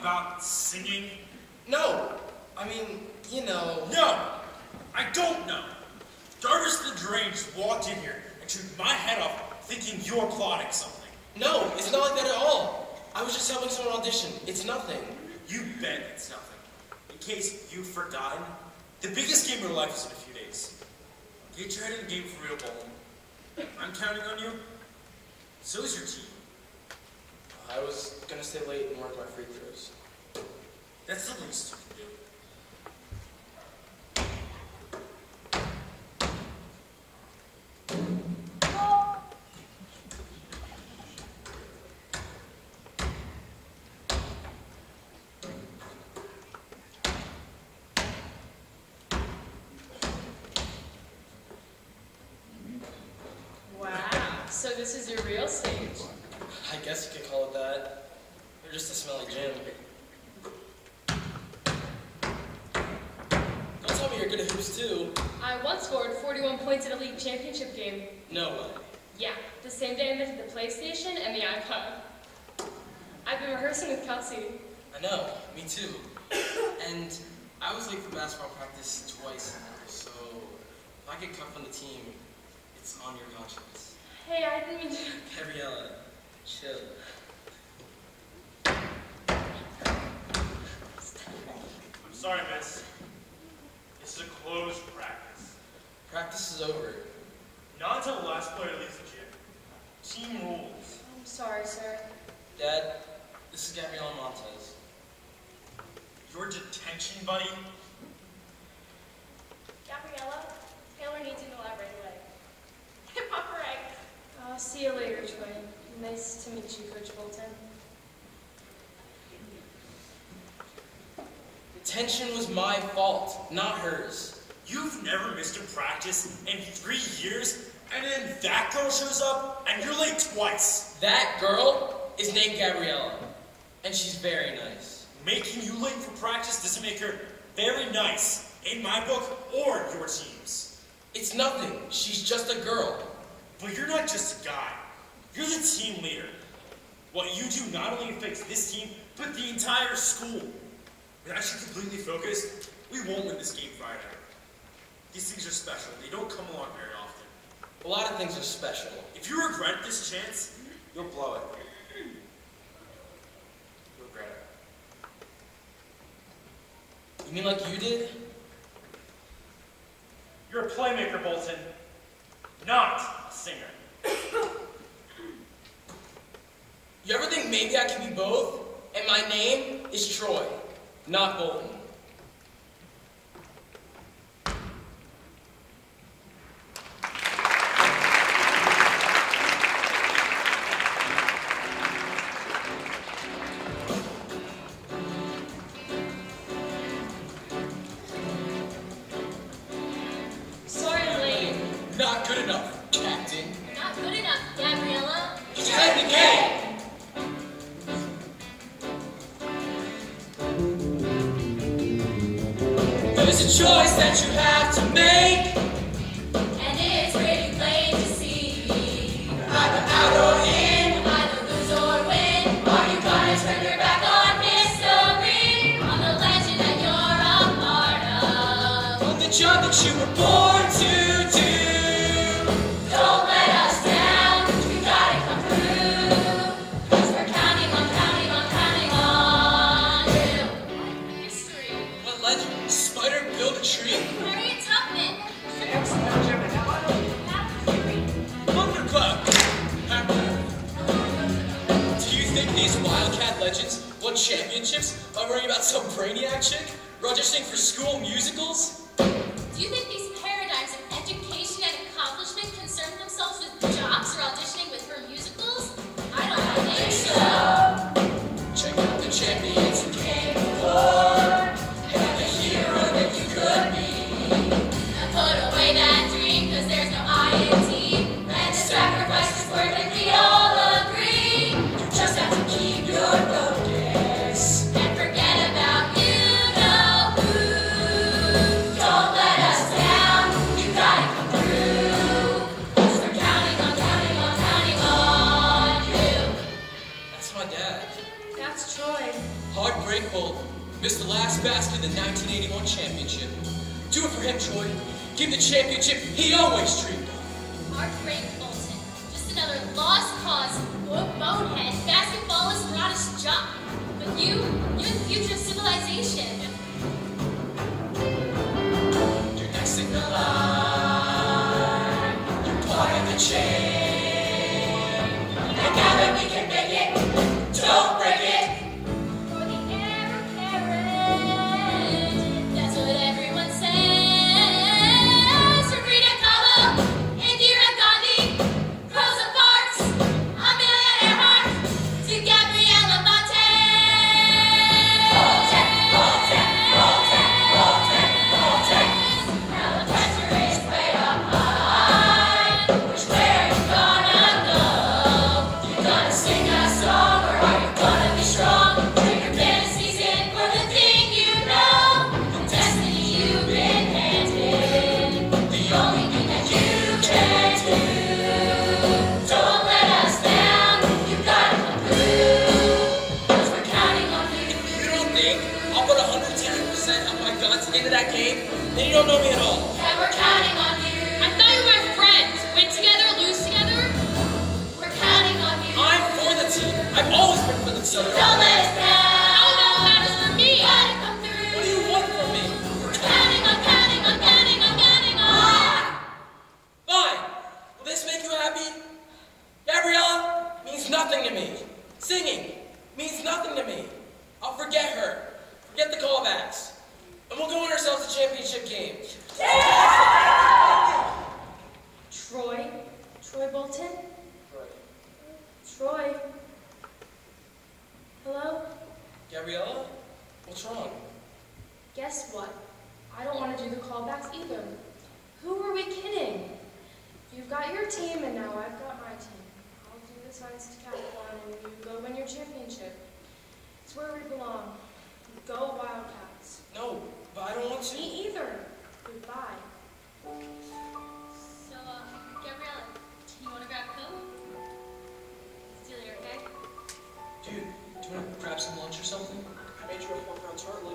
about singing? No. I mean, you know. No! I don't know. Darvis the Deranged walked in here and chewed my head off thinking you're plotting something. No, it's not like that at all. I was just helping someone audition. It's nothing. You bet it's nothing. In case you've forgotten, the biggest game of your life is in a few days. Get your head in the game for real, Bolton. I'm counting on you. So is your team. I was gonna stay late and work my free throws. That's the least you can do. So this is your real stage? I guess you could call it that. You're just a smelly gym. Don't tell me you're good at hoops too. I once scored 41 points in a league championship game. No way. Yeah, the same day I invented the PlayStation and the iPod. I've been rehearsing with Kelsey. I know, me too. And I was late for basketball practice twice now, so if I get cut from the team, it's on your conscience. Hey, I didn't mean to... Gabriella, chill. I'm sorry, miss. This is a closed practice. Practice is over. Not until the last player leaves the gym. Team rules. I'm sorry, sir. Dad, this is Gabriella Montez. Your detention buddy? Gabriella, Taylor needs you in the lab right away. Hip hop hooray. I'll see you later, Troy. Nice to meet you, Coach Bolton. Detention was my fault, not hers. You've never missed a practice in 3 years, and then that girl shows up, and you're late twice. That girl is named Gabriella, and she's very nice. Making you late for practice doesn't make her very nice, in my book or your team's. It's nothing. She's just a girl. But you're not just a guy. You're the team leader. What you do not only affects this team, but the entire school. Without you completely focused, we won't win this game Friday. These things are special. They don't come along very often. A lot of things are special. If you regret this chance, you'll blow it. You'll regret it. You mean like you did? You're a playmaker, Bolton. Not a singer. You ever think maybe I can be both? And my name is Troy, not Bolton. Sorry I'm late. Not good enough, Captain. Not good enough, Gabriella. It's time to game! There's a choice that you have to make. And it's pretty plain to see. Either out or in. Either lose or win. Are you gonna turn your back on history? On the legend that you're a part of? On the job that you were born to do. Don't let us down. We gotta come through. 'Cause we're counting on you. History. What legend? Spider build a tree? Harriet Tubman. Thunderclap! Do you think these Wildcat legends won championships by worrying about some brainiac chick auditioning for school musicals? Do you think these paradigms of education and accomplishment concern themselves with jobs or auditioning for musicals? I don't think so. Check out the champions who came before, and the hero that you could be. Now put away that dream, 'cause there's no INT. And the sacrifice is worth it, we all agree. You just have to keep your focus. And forget about you know who. Don't let us down, you gotta come through. 'Cause we're counting on you. I Missed the last basket of the 1981 championship. Do it for him, Troy. Give him the championship he always dreamed of. Heartbreak Bolton. Just another lost cause, bonehead, basketballist, rottish jock. But you're the future of civilization. You're next in the line. You're part of the chain. And now that we can make it, don't break it. For the heir apparent. That's what everyone says. Rita Kahlo, Indira Gandhi, Rosa Parks, Amelia Earhart, to Gabriella Montez. Now the pressure is way up high. Which way are you gonna go? You gonna sing a song or are you gonna be strong? Put your fantasies in for the thing you know. The destiny you've been handed. The only thing that you can do. Don't let us down. You gotta come through. 'Cause we're counting on you. You don't think I'll put 110% of my guts into that game? Then you don't know me at all. And we're counting on you. I thought you were my friends. Win together, lose together. We're counting on you. I'm for the team. I've always been for the team. Don't let us down. How that matters for me? Gotta come through. What do you want from me? We're counting on, counting on, counting on, counting on. Fine. Will this make you happy? Gabriella means nothing to me. Singing means nothing to me. I'll forget her. Forget the callbacks. And we'll go win ourselves a championship game. Troy Bolton? Troy. Hello? Gabriella? What's wrong? Guess what? I don't want to do the callbacks either. Who are we kidding? You've got your team and now I've got my team. I'll do the science decathlon and you go win your championship. It's where we belong. Go Wildcats. No, but I don't want to. Me either. Goodbye. So, Gabriella, you want to grab Coke? Celia, okay? Dude, do you want to grab some lunch or something? I made you a 4-pound tartlet.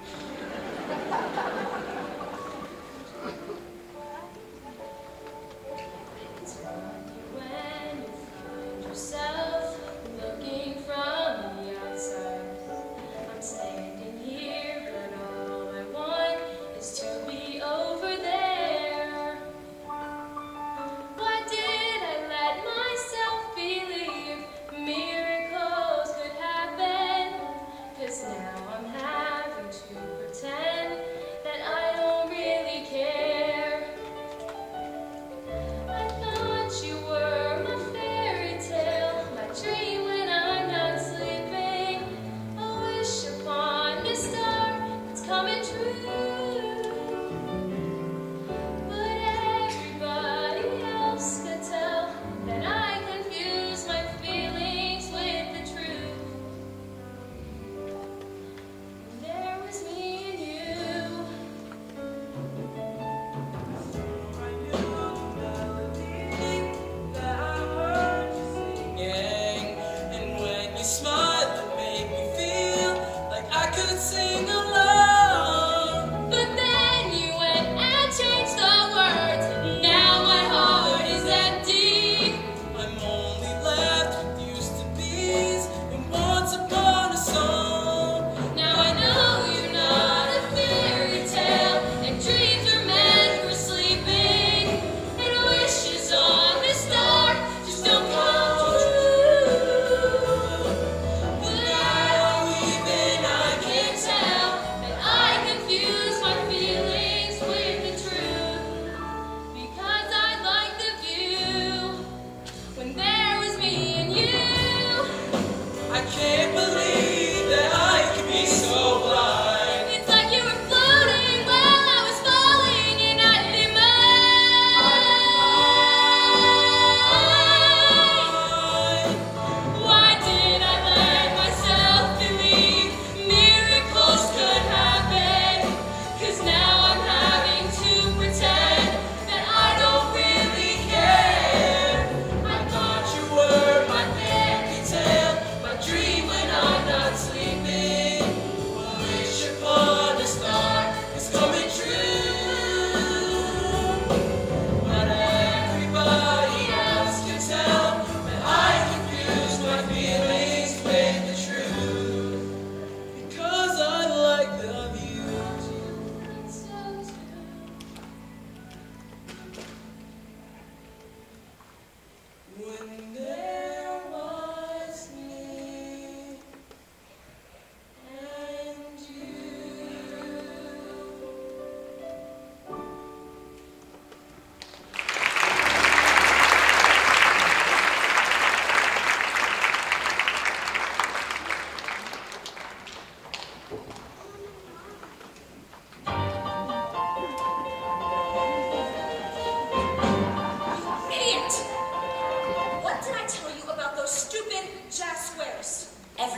When you find yourself looking from the outside, I'm standing here, but all I want is to be over there. Why did I let myself believe miracles could happen? 'Cause now I'm having to pretend that I don't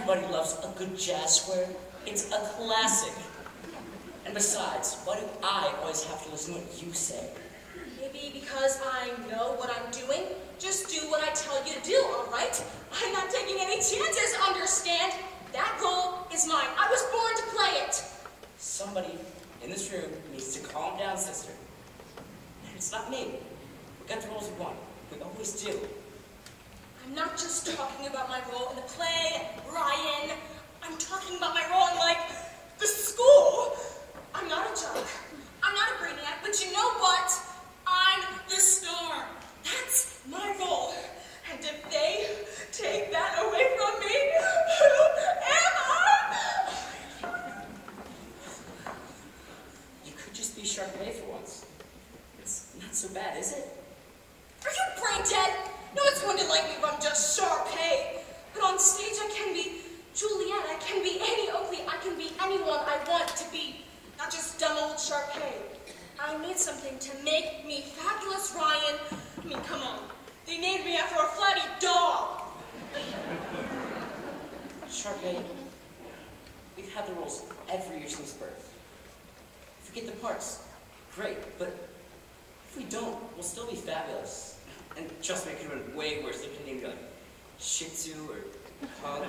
Everybody loves a good jazz square. It's a classic. And besides, why do I always have to listen to what you say? Maybe because I know what I'm doing. Just do what I tell you to do, all right? I'm not taking any chances, understand? That role is mine. I was born to play it. Somebody in this room needs to calm down, sister. And it's not me. We got the roles we want. We always do. I'm not just talking about my role in the play, Ryan. I'm talking about my role in, like, the school. I'm not a jock. I'm not a brainiac, but you know what? I'm the star. That's my role. And if they take that away from me, who am I? You could just be Sharpay for once. It's not so bad, is it? Are you brain dead? No one's going to like me if I'm just Sharpay. But on stage I can be Juliet, I can be Annie Oakley, I can be anyone I want to be. Not just dumb old Sharpay. I need something to make me fabulous, Ryan. I mean, come on. They named me after a flatty dog. Sharpay, we've had the roles every year since birth. If we get the parts, great, but if we don't, we'll still be fabulous. And trust me, it could have been way worse. They could name me like Shih Tzu or Pug.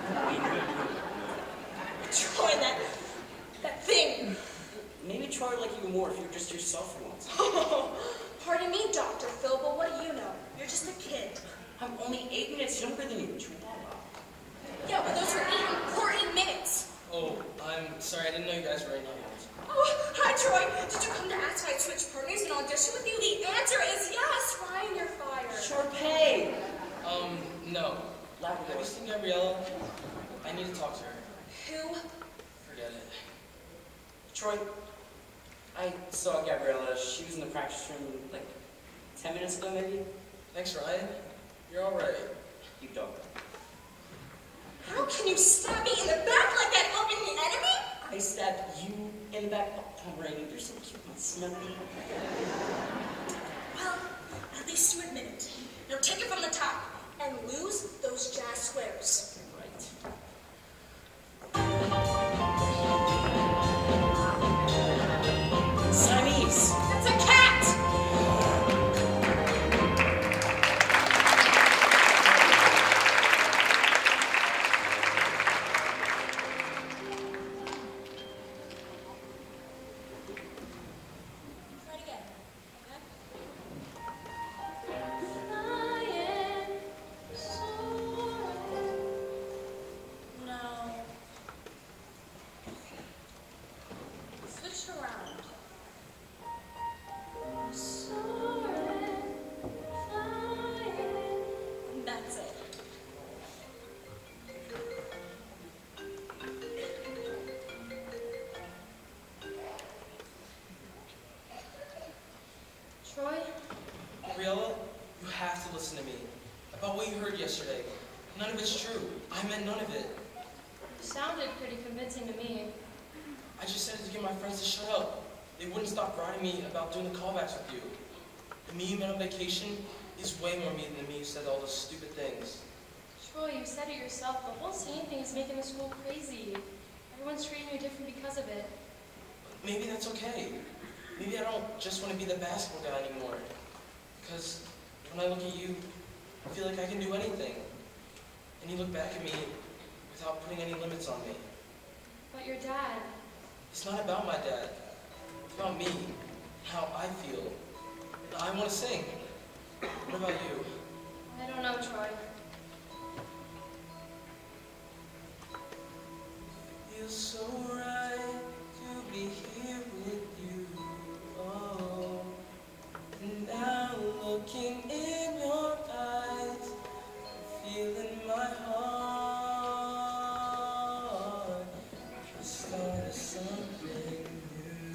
Troy, that thing. Maybe Troy would like you more if you were just yourself for once. Pardon me, Dr. Phil, but what do you know? You're just a kid. I'm only 8 minutes younger than you, Chihuahua. Yeah, but those are 8 important minutes. Oh, I'm sorry, I didn't know you guys were in here. Oh, hi, Troy. Did you come to ask if I'd switch partners and audition with you? The answer is yes. Ryan, you're fired. Sharpay! No. Labrador. Have you seen Gabriella? I need to talk to her. Who? Forget it. Troy, I saw Gabriella. She was in the practice room like 10 minutes ago, maybe? Thanks, Ryan. You're all right. You don't. How can you stab me in the back like that, helping the enemy? I stabbed you in the back. Oh, Brady, you're so cute and snuggly. Well, at least you admit it. Now take it from the top and lose those jazz squares. Right. Siamese. That's a cat! Try it again, okay? No. Switch it around. That's it. Troy? Gabriella, you have to listen to me. About what you heard yesterday. None of it's true. I meant none of it. You sounded pretty convincing to me. I just said it to get my friends to shut up. They wouldn't stop grinding me about doing the callbacks with you. The me you met on vacation is way more me than the me who said all those stupid things. Troy, you said it yourself. The whole singing thing is making the school crazy. Everyone's treating you different because of it. Maybe that's okay. Maybe I don't just want to be the basketball guy anymore. Because when I look at you, I feel like I can do anything. And you look back at me without putting any limits on me. But your dad, It's not about my dad. It's about me, how I feel. I want to sing. What about you? I don't know, Troy. Feels so right to be here with you. Oh, and now looking in your eyes, feeling my heart, the start of something new.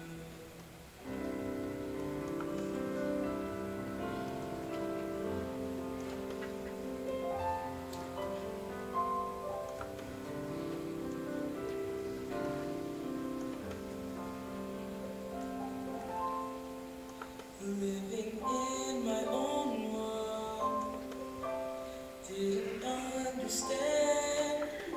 Living in my own world, didn't understand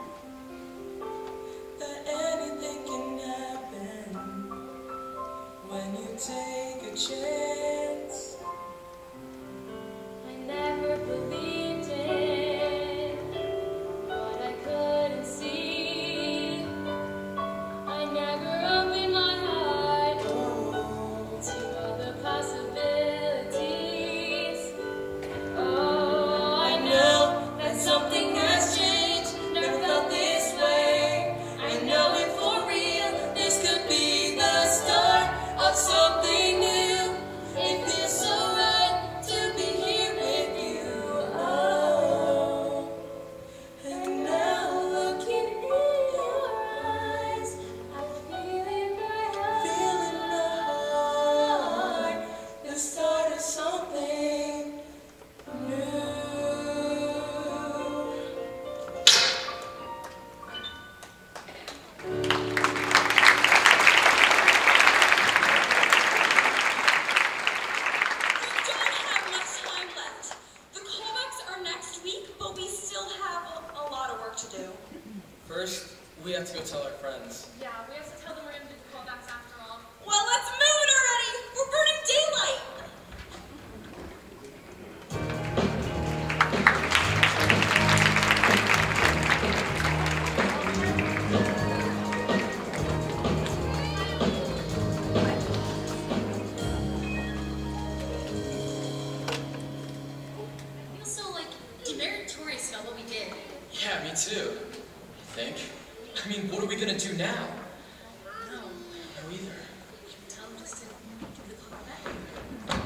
to do. First, we have to go tell our friends. Yeah, we have to tell them we're going to do the callbacks after all. Well, let's move it already! We're burning daylight! I feel so, like, demeritorious about what we did. Yeah, me too. I think. I mean, what are we gonna do now? No. No either. Tell them just to give the call back.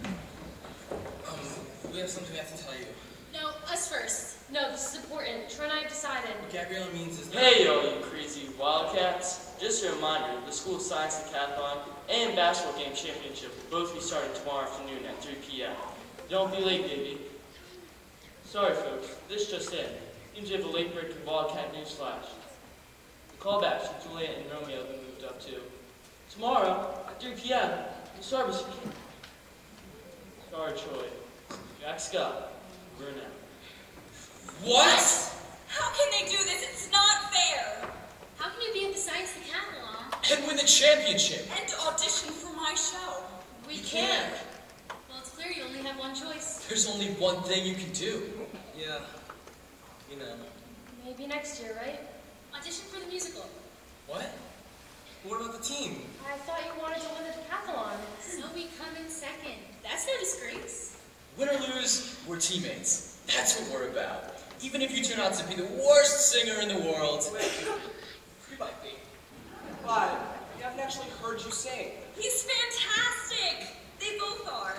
We have something we have to tell you. No, us first. No, this is important. Troy and I have decided. What Gabriella means is Hey, yo, you crazy Wildcats. Just a reminder, the school science decathlon and basketball game championship will both be starting tomorrow afternoon at 3 p.m. Don't be late, baby. Sorry, folks, this just in. Seems we have a late-breaking Wildcat news flash. The callbacks from Juliet and Romeo have been moved up, too. Tomorrow, at 3 p.m., the service begins. Sorry, Troy. Jack Scott, Garnet. What? How can they do this? It's not fair! How can you be at the science decathlon? And win the championship. And to audition for my show. We can't. Well, it's clear you only have one choice. There's only one thing you can do. Yeah. You know. Maybe next year, right? Audition for the musical. What? What about the team? I thought you wanted to win the decathlon. So we come in second. That's no disgrace. Win or lose, we're teammates. That's what we're about. Even if you turn out to be the worst singer in the world. Wait, you might be. But we haven't actually heard you sing. He's fantastic! They both are.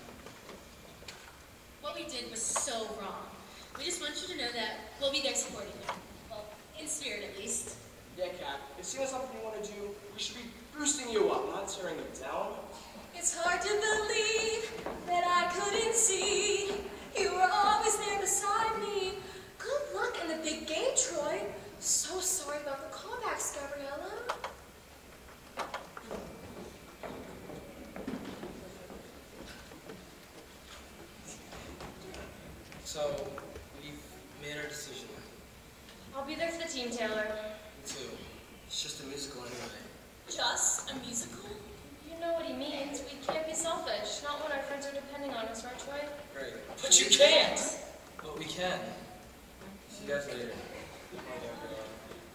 What we did was so wrong. We just want you to know that we'll be there supporting you. Well, in spirit at least. Yeah, Kat, if seeing something you want to do, we should be boosting you up, not tearing you down. It's hard to believe that I couldn't see. You were always there beside me. Good luck in the big game, Troy. So sorry about the callbacks, Gabriella. So, we've made our decision. I'll be there for the team, Taylor. Me too. It's just a musical anyway. Just a musical? You know what he means. We can't be selfish. Not when our friends are depending on us, right, Troy? Great. But you can't! But we can. See you guys later. Bye, Gabriella.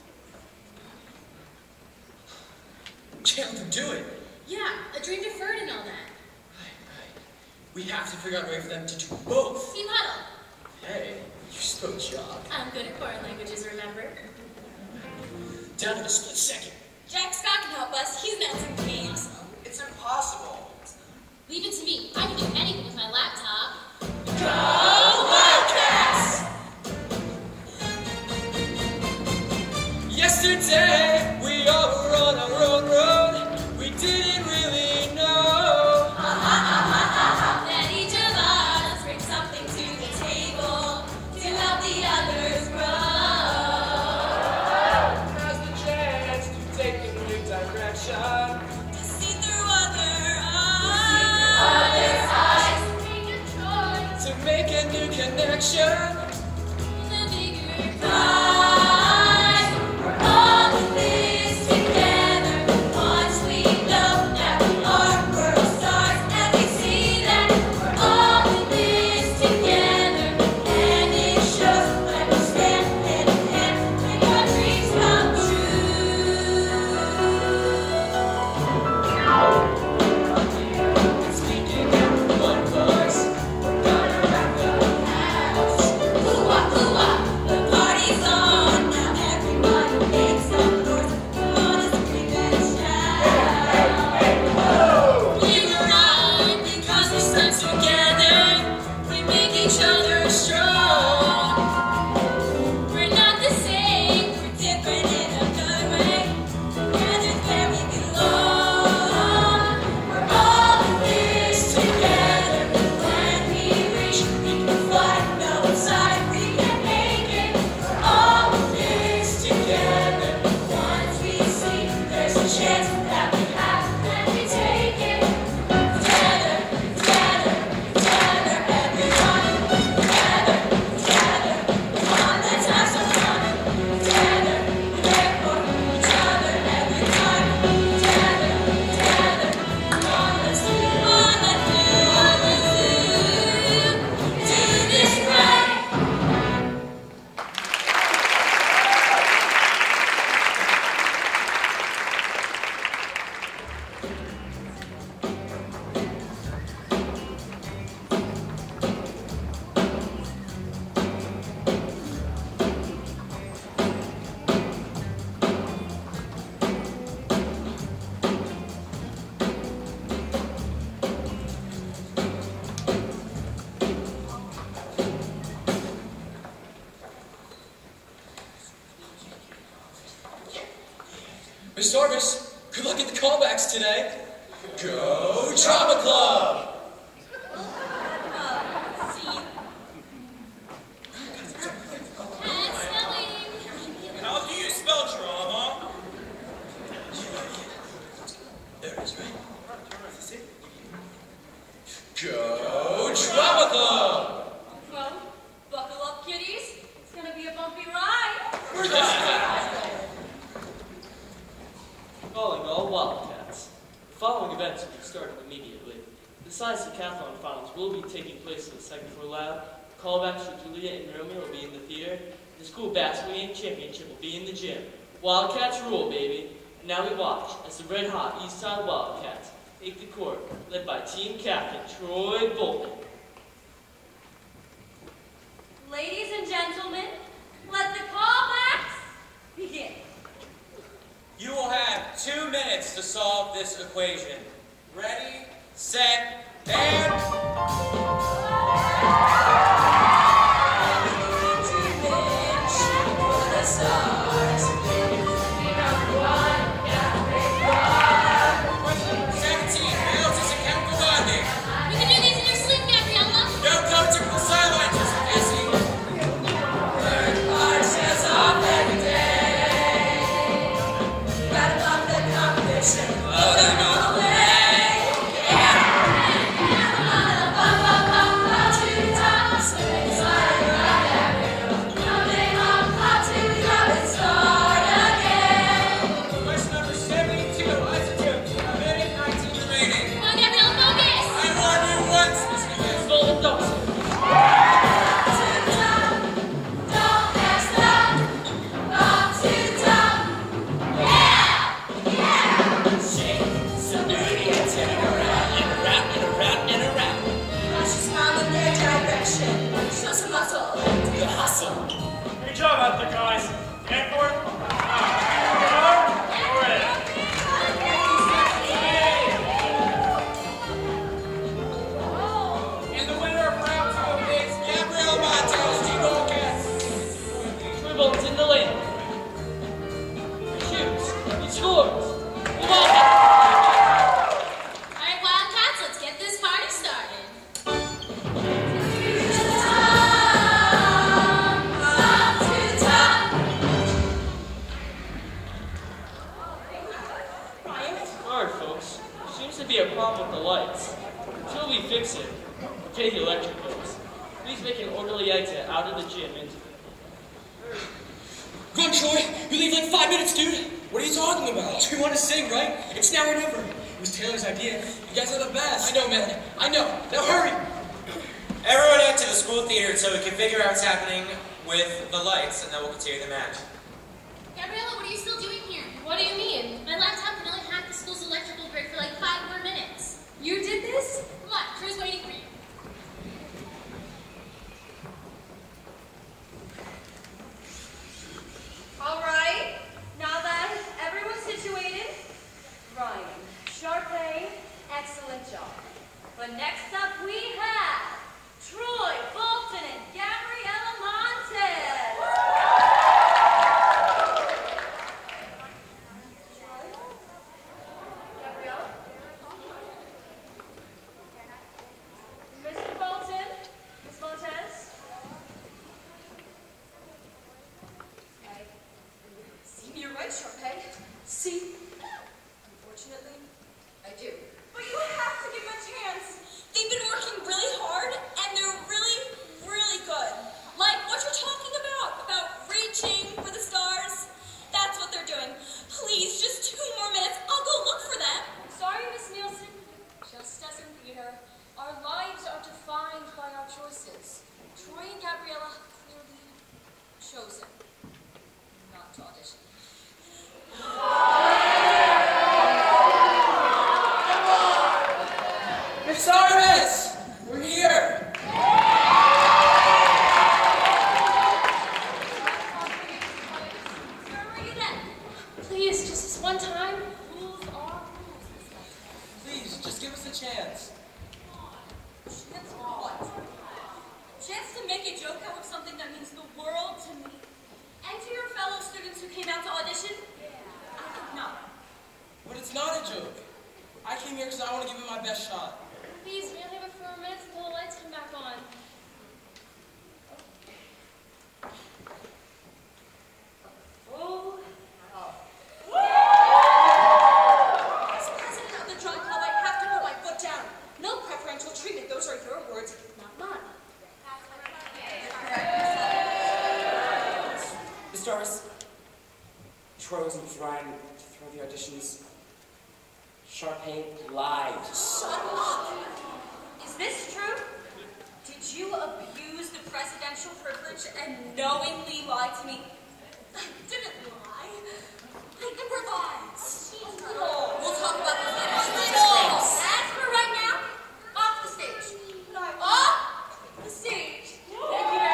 Can't let them do it! Yeah, a dream deferred and all that. Right. We have to figure out a way for them to do both. Team huddle. Hey, you spoke job. I'm good at foreign languages, remember? Down to the split second. Jack Scott can help us. He's announcing games. It's impossible. Leave it to me. I can do anything with my laptop. Go Wildcats! Yesterday, we all were on our own road. We didn't really know That each of us brings something to the table to help the others grow. Has the chance to take a new direction. To see through other Others' eyes. eyes, make a choice. to make a new connection. The bigger prize. We're all Miss Jarvis, good luck at the callbacks today. Go Drama Club! How do you spell drama? There it is, right? Go Drama Club! Well, buckle up, kiddies. It's gonna be a bumpy ride. Calling all Wildcats. The following events will be starting immediately. The science decathlon finals will be taking place in the second floor lab. Callbacks for Juliet and Romeo will be in the theater. The school basketball game championship will be in the gym. Wildcats rule, baby. And now we watch as the red-hot Eastside Wildcats take the court, led by team captain Troy Bolton. Ladies and gentlemen, let the callbacks begin. You will have 2 minutes to solve this equation. Ready, set, and... Good job out there, guys. And for it. And the winner of round 2 is Gabrielle Matos, Team Wildcats. Troy Bolton's in the lead. He shoots. He scores. The Wildcats. All right, Wildcats, let's get this party started. Alright, folks. There seems to be a problem with the lights. Until we fix it, we'll pay the electric bills. Please make an orderly exit out of the gym into Go on, Troy. You leave like 5 minutes, dude. What are you talking about? We want to sing, right? It's now or never. It was Taylor's idea. You guys are the best. I know, man. I know. Now hurry. Everyone head to the school theater so we can figure out what's happening with the lights, and then we'll continue the match. Gabriella, what are you still doing here? What do you mean? My laptop can only hack the school's electrical grid for like 5 more minutes. You did this? Come on, Drew's waiting for you. All right, now that everyone's situated, Ryan, Sharpay, excellent job. But next up we have Troy Bolton and Gabriella Montez. Gabriella? Miss Jarvis, Troy wasn't trying to throw the auditions. Sharpay lied. Shut up! Is this true? Did you abuse the presidential privilege and knowingly lie to me? I didn't lie. I improvised. We'll talk about this later. As for right now, off the stage. Off the stage. Thank you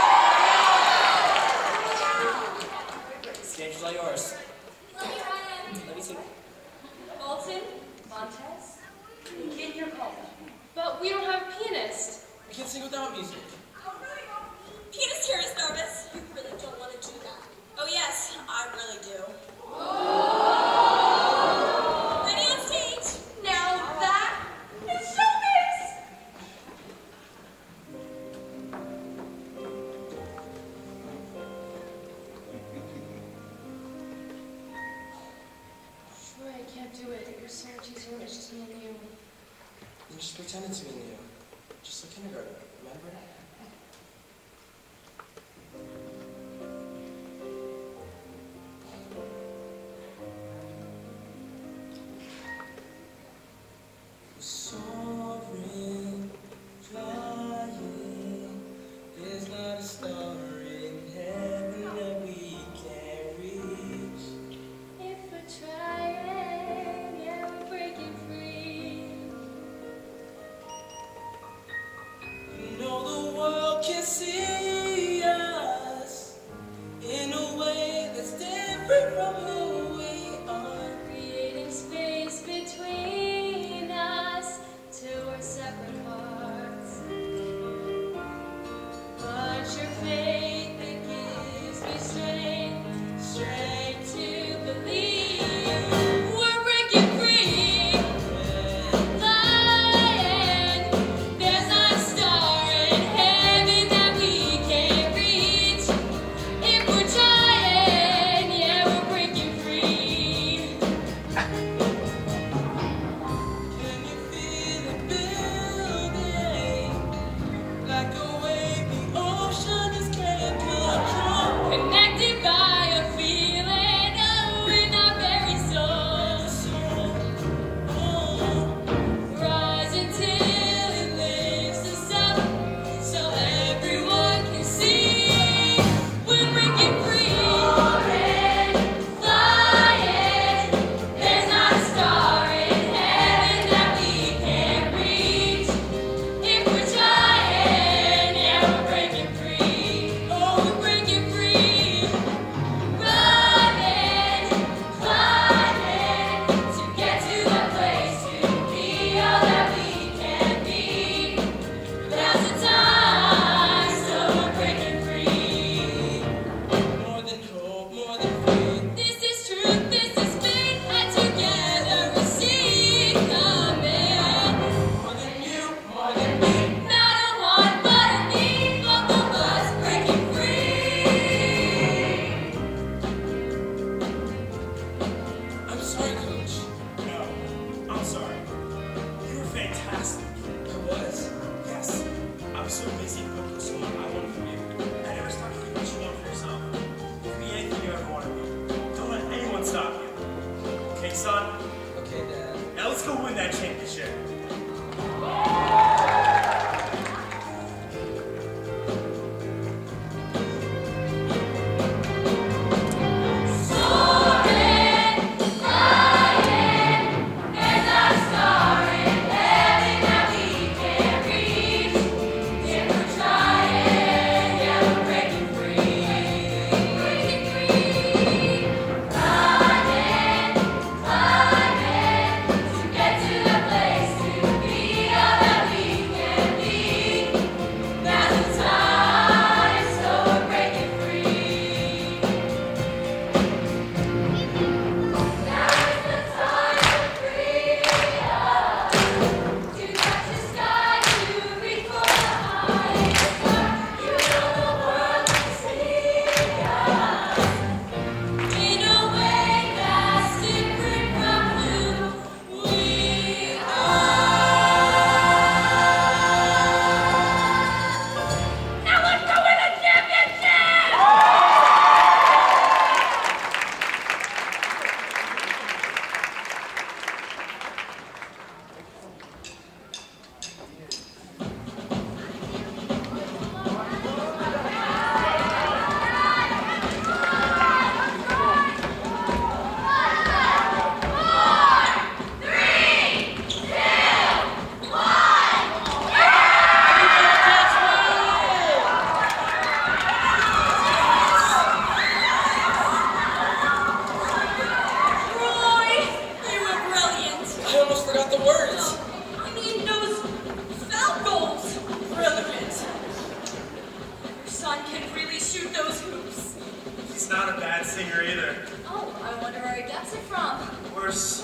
very much. The stage is all yours. Love you, Ryan. Love you too. Bolton, Montez, begin your call. But we don't have a pianist. I can't sing without music. Penis here is nervous. You really don't want to do that. Oh yes, I really do. Ready on stage. Now that is showbiz. Troy, I can't do it. You're so much easier when it's just me and you. You just pretended to me and you. Just like kindergarten, remember? Soaring, flying, there's not a star in heaven that we can't reach. If we're trying, yeah, we're breaking free. You know the singer either. Oh, I wonder where he gets it from. Worse,